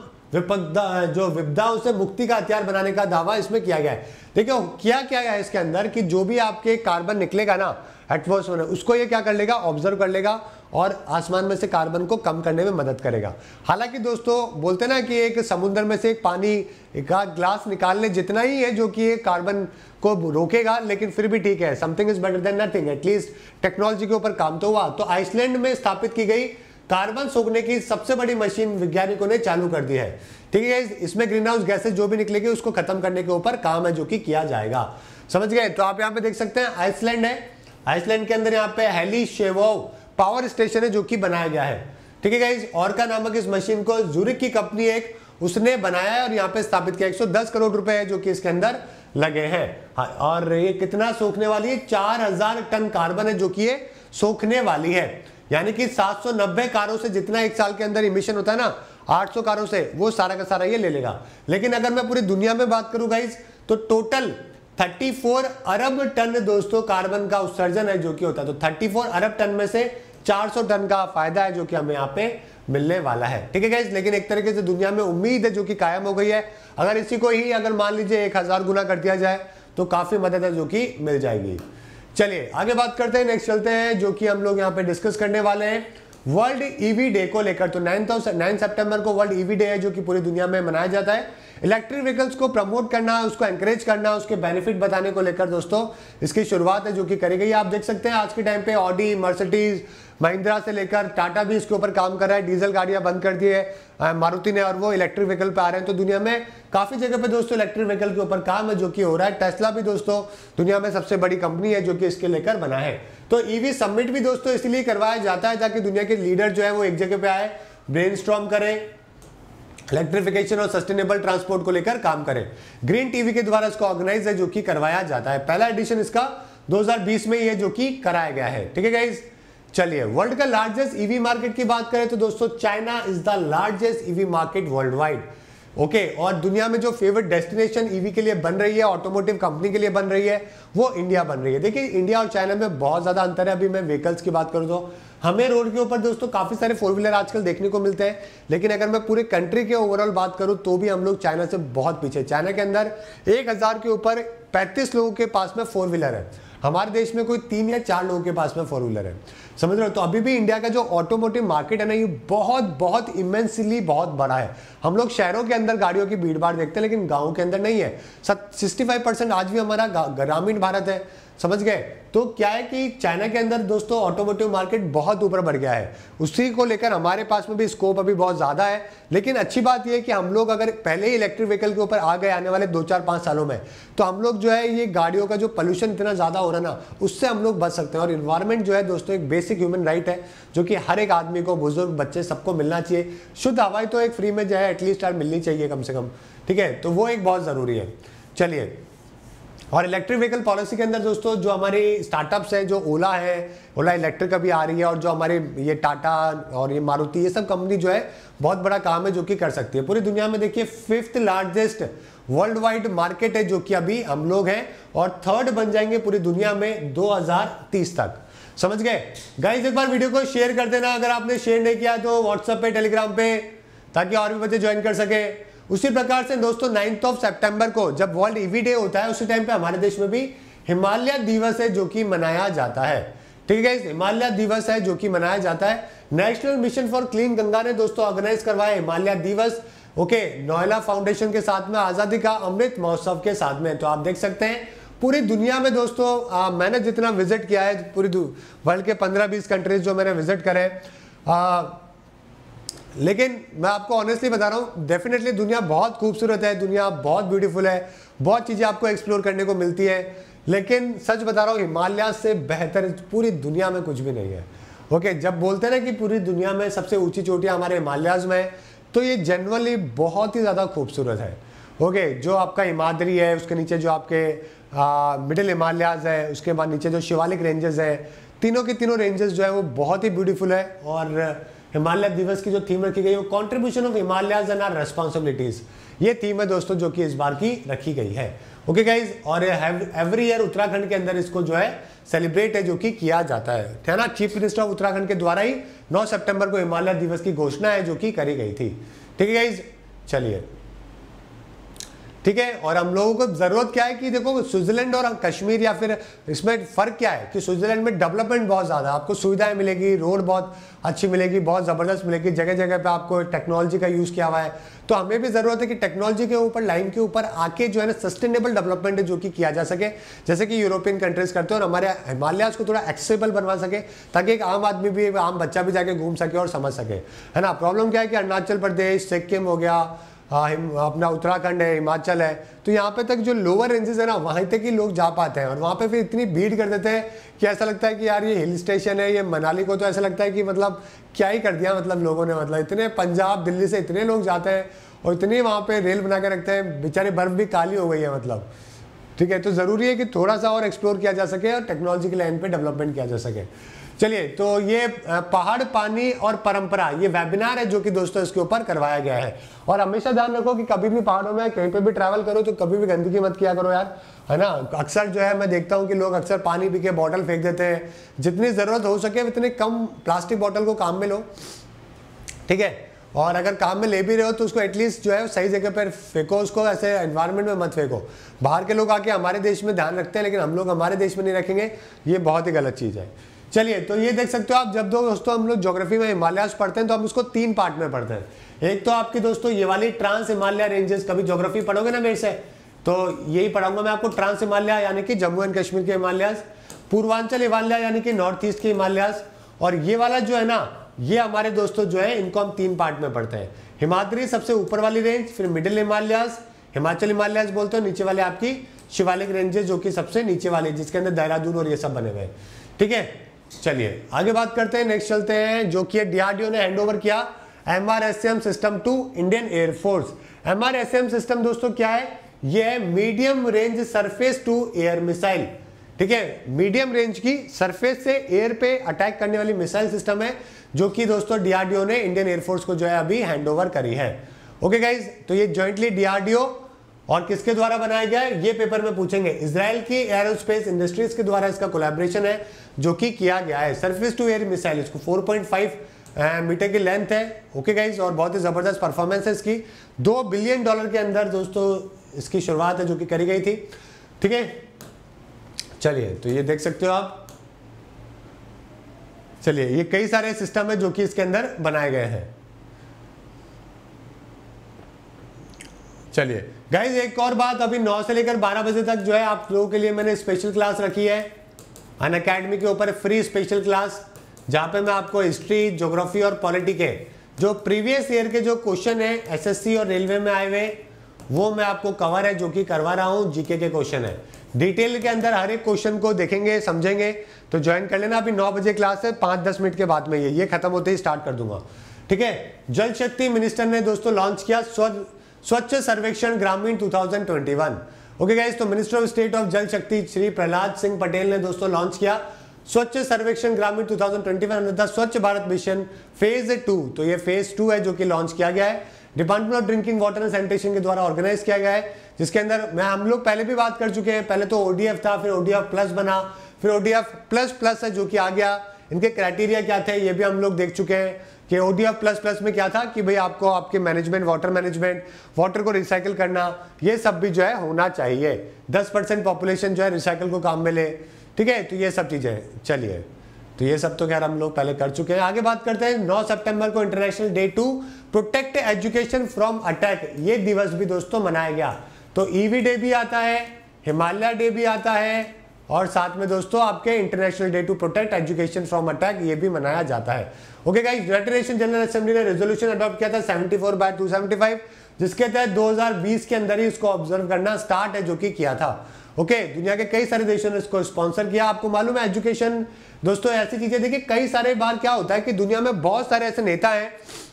विपदाओं से मुक्ति का हथियार बनाने का दावा इसमें किया गया है। देखो क्या गया है इसके अंदर कि जो भी आपके कार्बन निकलेगा ना एटमॉस्फेयर में, उसको ये क्या कर लेगा, ऑब्जर्व कर लेगा और आसमान में से कार्बन को कम करने में मदद करेगा। हालांकि दोस्तों बोलते ना कि एक समुद्र में से एक पानी का ग्लास निकालने जितना ही है जो कि कार्बन को रोकेगा, लेकिन फिर भी ठीक है, something is better than nothing. At least technology के ऊपर काम तो हुआ। तो आइसलैंड में स्थापित की गई कार्बन सोखने की सबसे बड़ी मशीन वैज्ञानिकों ने चालू कर दी है। ठीक है, इसमें ग्रीन हाउस गैसेज जो भी निकलेगी उसको खत्म करने के ऊपर काम है जो कि किया जाएगा। समझ गए? तो आप यहाँ पे देख सकते हैं आइसलैंड है, आइसलैंड के अंदर यहाँ पे हेली शेवोव पावर स्टेशन है जो कि बनाया गया है। ठीक है गाइस, ऑर्का नामक इस मशीन को ज़ुरिक की कंपनी एक उसने बनाया है और यहाँ पे स्थापित किया। 110 करोड़ रुपए है जो कि इसके अंदर लगे हैं। हाँ, और ये कितना सोखने वाली है, 4000 टन कार्बन है जो कि ये सोखने वाली है। यानी कि 790 कारों से जितना एक साल के अंदर इमिशन होता है ना, 800 कारों से, वो सारा का सारा ये ले लेगा। लेकिन अगर मैं पूरी दुनिया में बात करूं गाइस, तो टोटल 34 अरब टन दोस्तों कार्बन का उत्सर्जन है जो कि होता है। तो 34 अरब टन में से 400 टन का फायदा है जो कि हमें यहाँ पे मिलने वाला है। ठीक है गाइस, लेकिन एक तरीके से दुनिया में उम्मीद है जो कि कायम हो गई है। अगर इसी को ही अगर मान लीजिए 1000 गुना कर दिया जाए तो काफी मदद है जो कि मिल जाएगी। चलिए आगे बात करते हैं, नेक्स्ट चलते हैं जो कि हम लोग यहाँ पे डिस्कस करने वाले हैं वर्ल्ड ईवी डे को लेकर। तो 9 सितंबर को वर्ल्ड ईवी डे है जो कि पूरी दुनिया में मनाया जाता है। इलेक्ट्रिक व्हीकल्स को प्रमोट करना, उसको एनकरेज करना, उसके बेनिफिट बताने को लेकर दोस्तों इसकी शुरुआत है जो कि करी गई। आप देख सकते हैं आज के टाइम पे ऑडी, मर्सिडीज, महिंद्रा से लेकर टाटा भी इसके ऊपर काम कर रहा है। डीजल गाड़ियां बंद कर दी है मारुति ने और वो इलेक्ट्रिक व्हीकल पे आ रहे हैं। तो दुनिया में काफी जगह पे दोस्तों इलेक्ट्रिक व्हीकल के ऊपर काम है जो कि हो रहा है। टेस्ला भी दोस्तों दुनिया में सबसे बड़ी कंपनी है जो कि इसके लेकर बना है। तो ईवी समिट भी दोस्तों इसलिए करवाया जाता है ताकि दुनिया के लीडर जो है वो एक जगह पे आए, ब्रेनस्टॉर्म करें, इलेक्ट्रिफिकेशन और सस्टेनेबल ट्रांसपोर्ट को लेकर काम करें। ग्रीन टीवी के द्वारा इसको ऑर्गेनाइज है जो कि करवाया जाता है। पहला एडिशन इसका 2020 में ही है जो कि कराया गया है। ठीक है गाइस, चलिए वर्ल्ड का लार्जेस्ट ईवी मार्केट की बात करें तो दोस्तों China is the largest EV market worldwide. Okay, और दुनिया में जो फेवरेट डेस्टिनेशन ईवी के लिए बन रही है, ऑटोमोटिव कंपनी के लिए बन रही है, वो इंडिया बन रही है। देखिए इंडिया और चाइना में बहुत ज्यादा अंतर है। अभी मैं व्हीकल्स की बात करूं तो हमें रोड के ऊपर दोस्तों काफी सारे 4 व्हीलर आजकल देखने को मिलते हैं, लेकिन अगर मैं पूरे कंट्री के ओवरऑल बात करूं तो भी हम लोग चाइना से बहुत पीछे। चाइना के अंदर 1000 के ऊपर 35 लोगों के पास में 4 व्हीलर है। हमारे देश में कोई 3 या 4 लोगों के पास में 4 व्हीलर है। समझ रहे हो? तो अभी भी इंडिया का जो ऑटोमोटिव मार्केट है ना, ये बहुत इमेंसली बहुत बड़ा है। हम लोग शहरों के अंदर गाड़ियों की भीड़ भाड़ देखते हैं लेकिन गाँव के अंदर नहीं है। 65% आज भी हमारा ग्रामीण भारत है। समझ गए? तो क्या है कि चाइना के अंदर दोस्तों ऑटोमोटिव मार्केट बहुत ऊपर बढ़ गया है। उसी को लेकर हमारे पास में भी स्कोप अभी बहुत ज़्यादा है। लेकिन अच्छी बात यह है कि हम लोग अगर पहले ही इलेक्ट्रिक व्हीकल के ऊपर आ गए आने वाले 2-4-5 सालों में, तो हम लोग जो है ये गाड़ियों का जो पोल्यूशन इतना ज़्यादा हो रहा है ना, उससे हम लोग बच सकते हैं। और इन्वायरमेंट जो है दोस्तों एक बेसिक ह्यूमन राइट है जो कि हर एक आदमी को, बुजुर्ग, बच्चे, सबको मिलना चाहिए। शुद्ध हवाई तो एक फ्री में जो है एटलीस्ट मिलनी चाहिए कम से कम। ठीक है, तो वो एक बहुत ज़रूरी है। चलिए, और इलेक्ट्रिक व्हीकल पॉलिसी के अंदर दोस्तों जो हमारी स्टार्टअप्स हैं, जो ओला है, ओला इलेक्ट्रिक अभी आ रही है, और जो हमारे ये टाटा और ये मारुति, ये सब कंपनी जो है बहुत बड़ा काम है जो कि कर सकती है। पूरी दुनिया में देखिए 5th largest world wide market है जो कि अभी हम लोग हैं, और 3rd बन जाएंगे पूरी दुनिया में 2030 तक। समझ गए गाइस? एक बार वीडियो को शेयर कर देना अगर आपने शेयर नहीं किया तो व्हाट्सएप पे, टेलीग्राम पे, ताकि और भी बच्चे ज्वाइन कर सके। उसी प्रकार से दोस्तों 9 सितंबर को जब वर्ल्ड ईवी डे होता है उसी टाइम पे हमारे देश में भी हिमालय दिवस है जो कि मनाया जाता है। ठीक है, हिमालय दिवस है जो कि मनाया जाता है। National mission for clean Ganga ने दोस्तों ऑर्गेनाइज करवाया हिमालय दिवस। ओके, नोएला फाउंडेशन के साथ में, आजादी का अमृत महोत्सव के साथ में। तो आप देख सकते हैं पूरी दुनिया में दोस्तों मैंने जितना विजिट किया है, पूरी वर्ल्ड के 15-20 कंट्रीज जो मैंने विजिट करे, लेकिन मैं आपको ऑनेस्टली बता रहा हूँ, डेफिनेटली दुनिया बहुत खूबसूरत है, दुनिया बहुत ब्यूटीफुल है, बहुत चीज़ें आपको एक्सप्लोर करने को मिलती है। लेकिन सच बता रहा हूँ हिमालय से बेहतर पूरी दुनिया में कुछ भी नहीं है। ओके, जब बोलते हैं ना कि पूरी दुनिया में सबसे ऊंची चोटियाँ हमारे हिमालयाज में है, तो ये जनरली बहुत ही ज़्यादा खूबसूरत है। ओके, जो आपका हिमाद्री है, उसके नीचे जो आपके मिडिल हिमालयाज है, उसके बाद नीचे जो शिवालिक रेंजेस है, तीनों के तीनों रेंजेस जो है वो बहुत ही ब्यूटीफुल है। और हिमालय दिवस की जो थीम रखी गई है वो contribution of Himalayas and our responsibilities, ये थीम है दोस्तों जो कि इस बार की रखी गई है। ओके गाइज, और एवरी ईयर उत्तराखंड के अंदर इसको जो है सेलिब्रेट है जो कि किया जाता है ना। चीफ मिनिस्टर ऑफ उत्तराखंड के द्वारा ही 9 सितंबर को हिमालय दिवस की घोषणा है जो कि करी गई थी। ठीक है गाइज, चलिए ठीक है। और हम लोगों को जरूरत क्या है कि देखो स्विट्जरलैंड और कश्मीर या फिर इसमें फर्क क्या है कि स्विट्जरलैंड में डेवलपमेंट बहुत ज़्यादा है, आपको सुविधाएं मिलेगी, रोड बहुत अच्छी मिलेगी, बहुत ज़बरदस्त मिलेगी, जगह जगह पे आपको टेक्नोलॉजी का यूज़ किया हुआ है। तो हमें भी ज़रूरत है कि टेक्नोलॉजी के ऊपर लाइन के ऊपर आके जो है ना सस्टेनेबल डेवलपमेंट है जो कि किया जा सके, जैसे कि यूरोपियन कंट्रीज करते हैं, और हमारे हिमालयाज को थोड़ा एक्सेसिबल बनवा सके ताकि एक आम आदमी भी, आम बच्चा भी जाके घूम सके और समझ सके, है ना। प्रॉब्लम क्या है कि अरुणाचल प्रदेश, सिक्किम हो गया, अपना उत्तराखंड है, हिमाचल है, तो यहाँ पे तक जो लोअर रेंजेस है ना वहीं तक ही लोग जा पाते हैं, और वहाँ पे फिर इतनी भीड़ कर देते हैं कि ऐसा लगता है कि यार ये हिल स्टेशन है, ये मनाली को तो ऐसा लगता है कि मतलब क्या ही कर दिया मतलब लोगों ने, मतलब इतने पंजाब दिल्ली से इतने लोग जाते हैं और इतनी वहाँ पे रेल बना के रखते हैं, बेचारे बर्फ भी काली हो गई है मतलब। ठीक है, तो ज़रूरी है कि थोड़ा सा और एक्सप्लोर किया जा सके और टेक्नोलॉजी की लाइन पे डेवलपमेंट किया जा सके। चलिए, तो ये पहाड़, पानी और परंपरा, ये वेबिनार है जो कि दोस्तों इसके ऊपर करवाया गया है। और हमेशा ध्यान रखो कि कभी भी पहाड़ों में कहीं पे भी ट्रैवल करो तो कभी भी गंदगी मत किया करो यार, है ना। अक्सर जो है मैं देखता हूँ कि लोग अक्सर पानी पी के बॉटल फेंक देते हैं। जितनी ज़रूरत हो सके उतने कम प्लास्टिक बॉटल को काम में लो, ठीक है। और अगर काम में ले भी रहे हो तो उसको एटलीस्ट जो है सही जगह पर फेंको, उसको ऐसे एनवायरनमेंट में मत फेंको। बाहर के लोग आके हमारे देश में ध्यान रखते हैं लेकिन हम लोग हमारे देश में नहीं रखेंगे, ये बहुत ही गलत चीज़ है। चलिए, तो ये देख सकते हो आप, जब दोस्तों हम लोग ज्योग्राफी में हिमालयाज पढ़ते हैं तो हम उसको 3 पार्ट में पढ़ते हैं। एक तो आपकी दोस्तों ये वाली ट्रांस हिमालय रेंजेस, कभी ज्योग्राफी पढ़ोगे ना मेरे से तो यही पढ़ाऊंगा मैं आपको, ट्रांस हिमालय यानी कि जम्मू एंड कश्मीर के हिमालयाज, पूर्वांचल हिमालय यानी कि नॉर्थ ईस्ट के हिमालयाज, और ये वाला जो है ना ये हमारे दोस्तों जो है इनको हम 3 पार्ट में पढ़ते हैं। हिमाद्री सबसे ऊपर वाली रेंज, फिर मिडिल हिमालयाज, हिमाचल हिमालयाज बोलते हैं, नीचे वाले आपकी शिवालिक रेंजेस जो कि सबसे नीचे वाले, जिसके अंदर देहरादून और ये सब बने हुए हैं। ठीक है, चलिए आगे बात करते हैं। नेक्स्ट चलते हैं, जो कि डीआरडीओ ने हैंडओवर किया MRSAM system to Indian air force. MRSAM system दोस्तों क्या है, ये है medium range surface to air missile. ठीक है, मीडियम रेंज की सरफेस से एयर पे अटैक करने वाली मिसाइल सिस्टम है जो कि दोस्तों डीआरडीओ ने इंडियन एयरफोर्स को जो है अभी हैंडओवर करी है। ओके गाइज, तो ये जॉइंटली डीआरडीओ और किसके द्वारा बनाया गया है ये पेपर में पूछेंगे। इजराइल की एरोस्पेस इंडस्ट्रीज के द्वारा इसका कोलैबोरेशन है जो कि किया गया है। सरफेस टू एयर मिसाइल, इसको 4.5 मीटर की लेंथ है। ओके गाइज, और बहुत ही जबरदस्त परफॉर्मेंस है इसकी। $2 बिलियन के अंदर दोस्तों इसकी शुरुआत है जो कि करी गई थी। ठीक है, चलिए तो ये देख सकते हो आप। चलिए, ये कई सारे सिस्टम है जो कि इसके अंदर बनाए गए हैं। चलिए गाइज, एक और बात, अभी 9 से लेकर 12 बजे तक जो है आप लोगों के लिए मैंने स्पेशल क्लास रखी है अनअकैडमी के ऊपर, फ्री स्पेशल क्लास, जहां पे मैं आपको हिस्ट्री, ज्योग्राफी और पॉलिटी के जो प्रीवियस ईयर के जो क्वेश्चन है एसएससी और रेलवे में आए हुए वो मैं आपको कवर है जो कि करवा रहा हूं। जीके के क्वेश्चन है, डिटेल के अंदर हर एक क्वेश्चन को देखेंगे, समझेंगे, तो ज्वाइन कर लेना। अभी 9 बजे क्लास है, 5-10 मिनट के बाद में ये खत्म होते ही स्टार्ट कर दूंगा। ठीक है, जल शक्ति मिनिस्टर ने दोस्तों लॉन्च किया स्वच्छ सर्वेक्षण ग्रामीण 2021। ओके गाइस, तो minister of state of Jal Shakti Shri Prahlad Singh Patel ने दोस्तों लॉन्च किया स्वच्छ सर्वेक्षण ग्रामीण 2021 अंडर स्वच्छ भारत मिशन फेज 2। तो ये फेज 2 है जो कि लॉन्च किया गया है, department of drinking water and sanitation के द्वारा ऑर्गेनाइज किया गया है, जिसके अंदर हम लोग पहले भी बात कर चुके हैं। पहले तो ODF था, फिर ODF प्लस बना, फिर ODF प्लस है जो कि आ गया। इनके क्राइटेरिया क्या थे ये भी हम लोग देख चुके हैं कि ODF प्लस में क्या था कि भाई आपको आपके मैनेजमेंट, वाटर को रिसाइकिल करना, ये सब भी जो है होना चाहिए। 10% पॉपुलेशन जो है रिसाइकिल को काम में ले। ठीक है, तो ये सब चीजें, चलिए तो ये सब तो खैर हम लोग पहले कर चुके हैं। आगे बात करते हैं, 9 सितंबर को international day to protect education from attack, ये दिवस भी दोस्तों मनाया गया। तो EV डे भी आता है, हिमालय डे भी आता है, और साथ में दोस्तों आपके international day to protect education from attack ये भी मनाया जाता है। Okay guys, united nation general assembly ने रेजोल्यूशन अडॉप्ट किया था 74/275 जिसके तहत 2020 के अंदर ही इसको ऑब्जर्व करना स्टार्ट है जो कि किया था। ओके, दुनिया के कई सारे देशों ने इसको स्पॉन्सर किया। आपको मालूम है एजुकेशन दोस्तों ऐसी चीजें, देखिए कई सारे बार क्या होता है कि दुनिया में बहुत सारे ऐसे नेता हैं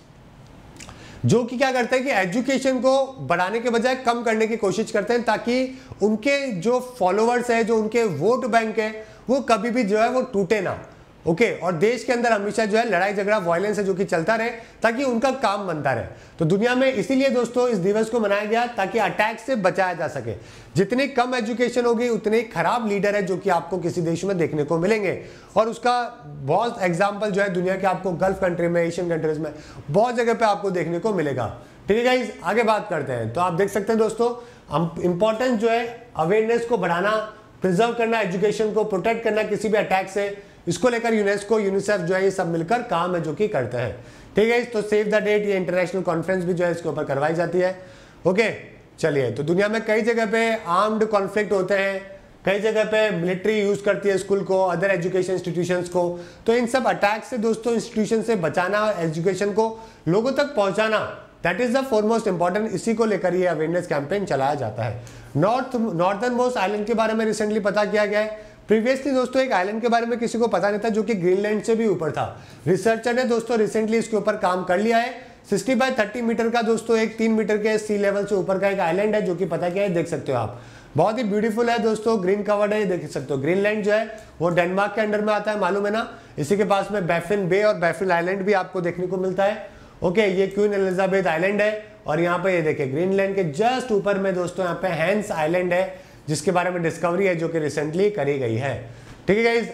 जो कि क्या करते हैं कि एजुकेशन को बढ़ाने के बजाय कम करने की कोशिश करते हैं, ताकि उनके जो फॉलोअर्स है, जो उनके वोट बैंक है, वो कभी भी जो है वो टूटे ना। ओके, और देश के अंदर हमेशा जो है लड़ाई झगड़ा वायलेंस है जो कि चलता रहे, ताकि उनका काम बनता रहे। तो दुनिया में इसीलिए दोस्तों इस दिवस को मनाया गया ताकि अटैक से बचाया जा सके। जितनी कम एजुकेशन होगी उतने खराब लीडर है जो कि आपको किसी देश में देखने को मिलेंगे, और उसका बहुत एग्जाम्पल जो है दुनिया के आपको गल्फ कंट्री में, एशियन कंट्रीज में बहुत जगह पे आपको देखने को मिलेगा। ठीक है गाइस, आगे बात करते हैं। तो आप देख सकते हैं दोस्तों, हम इंपॉर्टेंट जो है अवेयरनेस को बढ़ाना, प्रिजर्व करना, एजुकेशन को प्रोटेक्ट करना किसी भी अटैक से, इसको लेकर यूनेस्को, यूनिसेफ जो है ये सब मिलकर काम है जो कि करते हैं। ठीक है, तो सेव द डेट ये इंटरनेशनल कॉन्फ्रेंस भी जो है इसके ऊपर करवाई जाती है। ओके, चलिए, तो दुनिया में कई जगह पे आर्म्ड कॉन्फ्लिक्ट होते हैं, कई जगह पे मिलिट्री यूज करती है स्कूल को, अदर एजुकेशन इंस्टीट्यूशंस को। तो इन सब अटैक से दोस्तों इंस्टीट्यूशन से बचाना, एजुकेशन को लोगों तक पहुंचाना, that is the foremost important. इसी को लेकर ये अवेयरनेस कैंपेन चलाया जाता है। नॉर्थर्न मोस्ट आइलैंड के बारे में रिसेंटली पता किया गया है। प्रीवियसली दोस्तों एक आइलैंड के बारे में किसी को पता नहीं था जो कि ग्रीनलैंड से भी ऊपर था। रिसर्चर ने दोस्तों रिसेंटली इसके ऊपर काम कर लिया है। 60 बाय 30 मीटर का दोस्तों एक 3 मीटर के सी लेवल से ऊपर का एक आइलैंड है जो कि पता क्या है, देख सकते हो आप, बहुत ही ब्यूटीफुल है दोस्तों, ग्रीन कवर्ड है, देख सकते हो। ग्रीनलैंड जो है वो डेनमार्क के अंडर में आता है, मालूम है ना। इसी के पास में बैफिन बे और बैफिन आइलैंड भी आपको देखने को मिलता है। ओके, ये क्वीन एलिजाबेथ आइलैंड है, और यहाँ पे ये देखिए ग्रीनलैंड के जस्ट ऊपर में दोस्तों यहाँ पे हैंस आइलैंड है, जिसके बारे में डिस्कवरी है जो कि रिसेंटली करी गई है। ठीक है गाइस,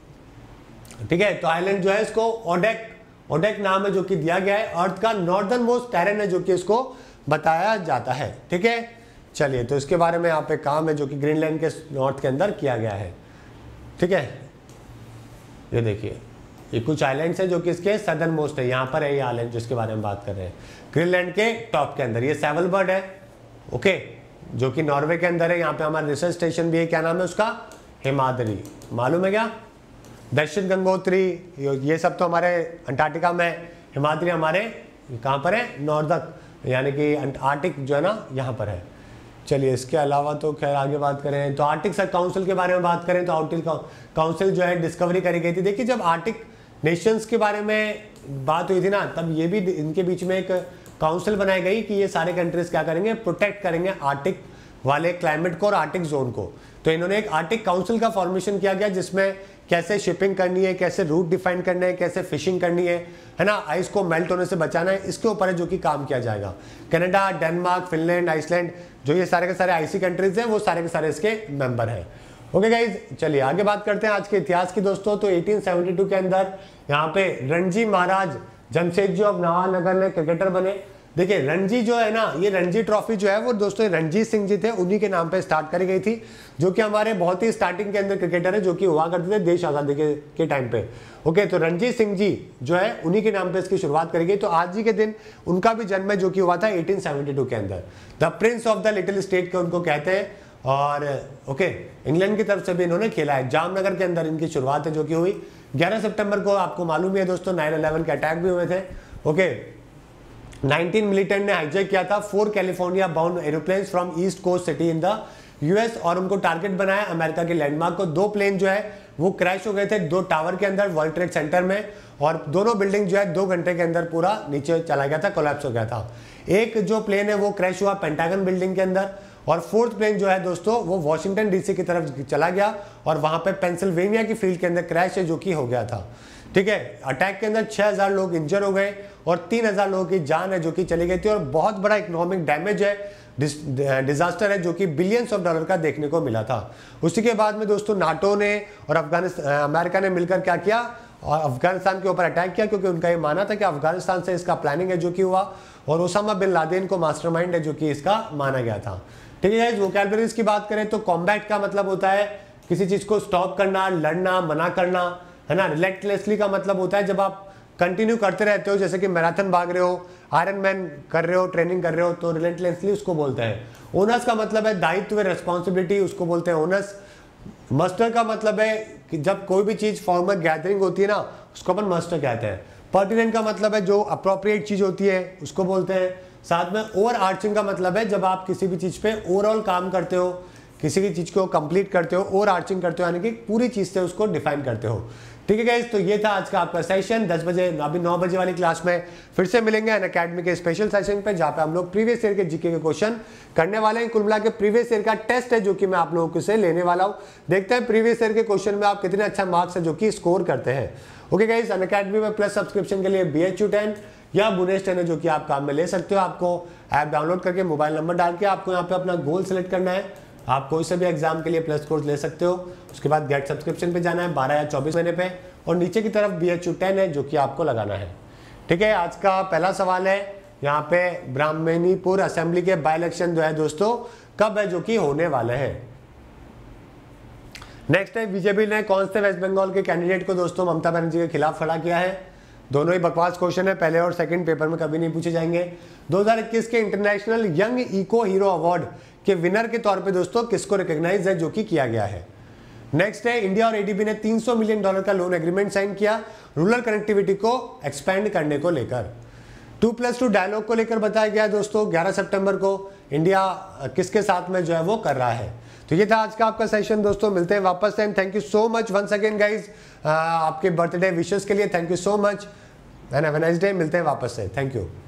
ठीक है, तो आइलैंड जो है इसको ओडेक नाम है जो कि दिया गया है। अर्थ का नॉर्दर्न मोस्ट टेरेन है जो कि इसको बताया जाता है। ठीक है, चलिए, तो इसके बारे में यहाँ पे काम है जो कि ग्रीनलैंड के नॉर्थ के अंदर किया गया है। ठीक है, ये देखिए, ये कुछ आइलैंड्स हैं जो कि इसके सदर्न मोस्ट है, यहाँ पर है ये आइलैंड जिसके बारे में बात कर रहे हैं, ग्रीनलैंड के टॉप के अंदर। ये सेवलबर्ड है, ओके, जो कि नॉर्वे के अंदर है। यहाँ पे हमारा रिसर्च स्टेशन भी है, क्या नाम है उसका, हिमाद्री, मालूम है क्या, दक्षिण गंगोत्री, ये सब तो हमारे अंटार्कटिका में, हिमाद्री हमारे कहाँ पर है, नॉर्दर्न यानी कि आर्टिक जो है ना यहाँ पर है। चलिए, इसके अलावा तो खैर आगे बात करें तो आर्टिक काउंसिल के बारे में बात करें तो आर्टिक काउंसिल जो है डिस्कवरी करी गई थी। देखिए, जब आर्टिक नेशंस के बारे में बात हुई थी ना, तब ये भी इनके बीच में एक काउंसिल बनाई गई कि ये सारे कंट्रीज क्या करेंगे, प्रोटेक्ट करेंगे आर्टिक वाले क्लाइमेट को और आर्टिक जोन को। तो इन्होंने एक आर्टिक काउंसिल का फॉर्मेशन किया गया, जिसमें कैसे शिपिंग करनी है, कैसे रूट डिफाइन करने हैं, कैसे फिशिंग करनी है ना, आइस को मेल्ट होने से बचाना है, इसके ऊपर है जो कि काम किया जाएगा। कनाडा, डेनमार्क, फिनलैंड, आइसलैंड, जो ये सारे के सारे आईसी कंट्रीज हैं, वो सारे के सारे इसके मेंबर हैं। ओके गाइज, चलिए आगे बात करते हैं आज के इतिहास की दोस्तों। तो 1872 के अंदर यहाँ पे रणजी महाराज जमशेदजी ऑफ नवानगर ने क्रिकेटर बने। देखिए, रणजी जो है ना, ये रणजी ट्रॉफी जो है वो दोस्तों रणजीत सिंह जी थे, उन्हीं के नाम पे स्टार्ट करी गई थी, जो कि हमारे बहुत ही स्टार्टिंग के अंदर क्रिकेटर है जो कि हुआ करते थे देश आज़ादी के टाइम पे। ओके, तो रणजीत सिंह जी जो है उन्हीं के नाम पे इसकी शुरुआत करी गई। तो आज ही के दिन उनका भी जन्म है जो कि हुआ था 1872 के अंदर। The prince of the little state के उनको कहते हैं। और ओके, इंग्लैंड की तरफ से भी इन्होंने खेला है। जामनगर के अंदर इनकी शुरुआत है जो कि हुई 11 सितंबर को। आपको मालूम है दोस्तों 9/11 के अटैक भी हुए थे। ओके, 19 मिलिटेंट ने हाईजैक किया था 4 California bound aeroplanes from east coast city in the US, और उनको टारगेट बनाया अमेरिका के लैंडमार्क को। 2 प्लेन जो है वो क्रैश हो गए थे 2 टावर के अंदर वर्ल्ड ट्रेड सेंटर में, और दोनों बिल्डिंग जो है 2 घंटे के अंदर पूरा नीचे चला गया था, कोलैप्स हो गया था। एक जो प्लेन है वो क्रैश हुआ पेंटागन बिल्डिंग के अंदर, और 4th प्लेन जो है दोस्तों वो वॉशिंगटन डीसी की तरफ चला गया, और वहां पे पेंसिल्वेनिया की फील्ड के अंदर क्रैश है जो कि हो गया था। ठीक है, अटैक के अंदर 6000 लोग इंजर हो गए और 3000 लोगों की जान है जो कि चली गई थी, और बहुत बड़ा इकोनॉमिक डैमेज है, डिजास्टर है जो कि बिलियंस ऑफ डॉलर का देखने को मिला था। उसी के बाद में दोस्तों नाटो ने और अमेरिका ने मिलकर क्या किया, और अफगानिस्तान के ऊपर अटैक किया, क्योंकि उनका ये मानना था कि अफगानिस्तान से इसका प्लानिंग है जो कि हुआ, और ओसामा बिन लादेन को मास्टरमाइंड है जो कि इसका माना गया था। ठीक है, वोकैबुलरीज की बात करें तो कॉम्बैट का मतलब होता है किसी चीज को स्टॉप करना, लड़ना, मना करना, है ना। रिलेंटलेसली का मतलब होता है जब आप कंटिन्यू करते रहते हो, जैसे कि मैराथन भाग रहे हो, आयरन मैन कर रहे हो, ट्रेनिंग कर रहे हो, तो रिलेंटलेसली उसको बोलते हैं। ओनस का मतलब है दायित्व, रेस्पॉन्सिबिलिटी, उसको बोलते हैं ओनस। मस्टर का मतलब है कि जब कोई भी चीज फॉर्मल गैदरिंग होती है ना, उसको अपन मस्टर कहते हैं। पर्टिनेंट का मतलब है जो अप्रोप्रिएट चीज होती है उसको बोलते हैं। साथ में ओवर आर्चिंग का मतलब है जब आप किसी भी चीज़ पे ओवरऑल काम करते हो, किसी भी चीज़ को कंप्लीट करते हो, ओवर आर्चिंग करते हो, यानी कि पूरी चीज़ से उसको डिफाइन करते हो। ठीक है गाइस, तो ये था आज का आपका सेशन। 10 बजे, अभी 9 बजे वाली क्लास में फिर से मिलेंगे अनअकैडमी के स्पेशल सेशन पे, जहाँ पे हम लोग प्रीवियस ईयर के जीके के क्वेश्चन करने वाले हैं। कुल मिला के प्रीवियस ईयर का टेस्ट है जो कि मैं आप लोगों से लेने वाला हूँ। देखते हैं प्रीवियस ईयर के क्वेश्चन में आप कितने अच्छा मार्क्स है जो कि स्कोर करते हैं। ओके गाइस, अनअकैडमी में प्लस सब्सक्रिप्शन के लिए BHU 10 या बुनेश 10 है जो कि आप काम में ले सकते हो। आपको ऐप डाउनलोड करके मोबाइल नंबर डाल के आपको यहाँ पे अपना गोल सेलेक्ट करना है। आप कोई से भी एग्जाम के लिए प्लस कोर्स ले सकते हो। उसके बाद गेट सब्सक्रिप्शन पे जाना है 12 या 24 महीने पे, और नीचे की तरफ BHU 10 है जो कि आपको लगाना है। ठीक है, आज का पहला सवाल है यहाँ पे, ब्राह्मणीपुर असेंबली के बाई इलेक्शन जो है दोस्तों कब है जो कि होने वाले हैं। नेक्स्ट है, बीजेपी ने कौन से वेस्ट बंगाल के कैंडिडेट को दोस्तों ममता बनर्जी के खिलाफ खड़ा किया है। दोनों ही बकवास क्वेश्चन है, पहले और सेकंड पेपर में कभी नहीं पूछे जाएंगे। 2021 के international young eco hero award के विनर के तौर पे दोस्तों किसको रिकॉग्नाइज है जो कि किया गया है। नेक्स्ट है, इंडिया और ADB ने $300 मिलियन का लोन एग्रीमेंट साइन किया रूरल कनेक्टिविटी को एक्सपेंड करने को लेकर। 2+2 डायलॉग को लेकर बताया गया दोस्तों 11 सितंबर को इंडिया किसके साथ में जो है वो कर रहा है। तो ये था आज का आपका सेशन दोस्तों, मिलते हैं वापस से। Thank you so much once again guys, आपके बर्थडे विशेस के लिए thank you so much and have a nice day. मिलते हैं वापस से, थैंक यू।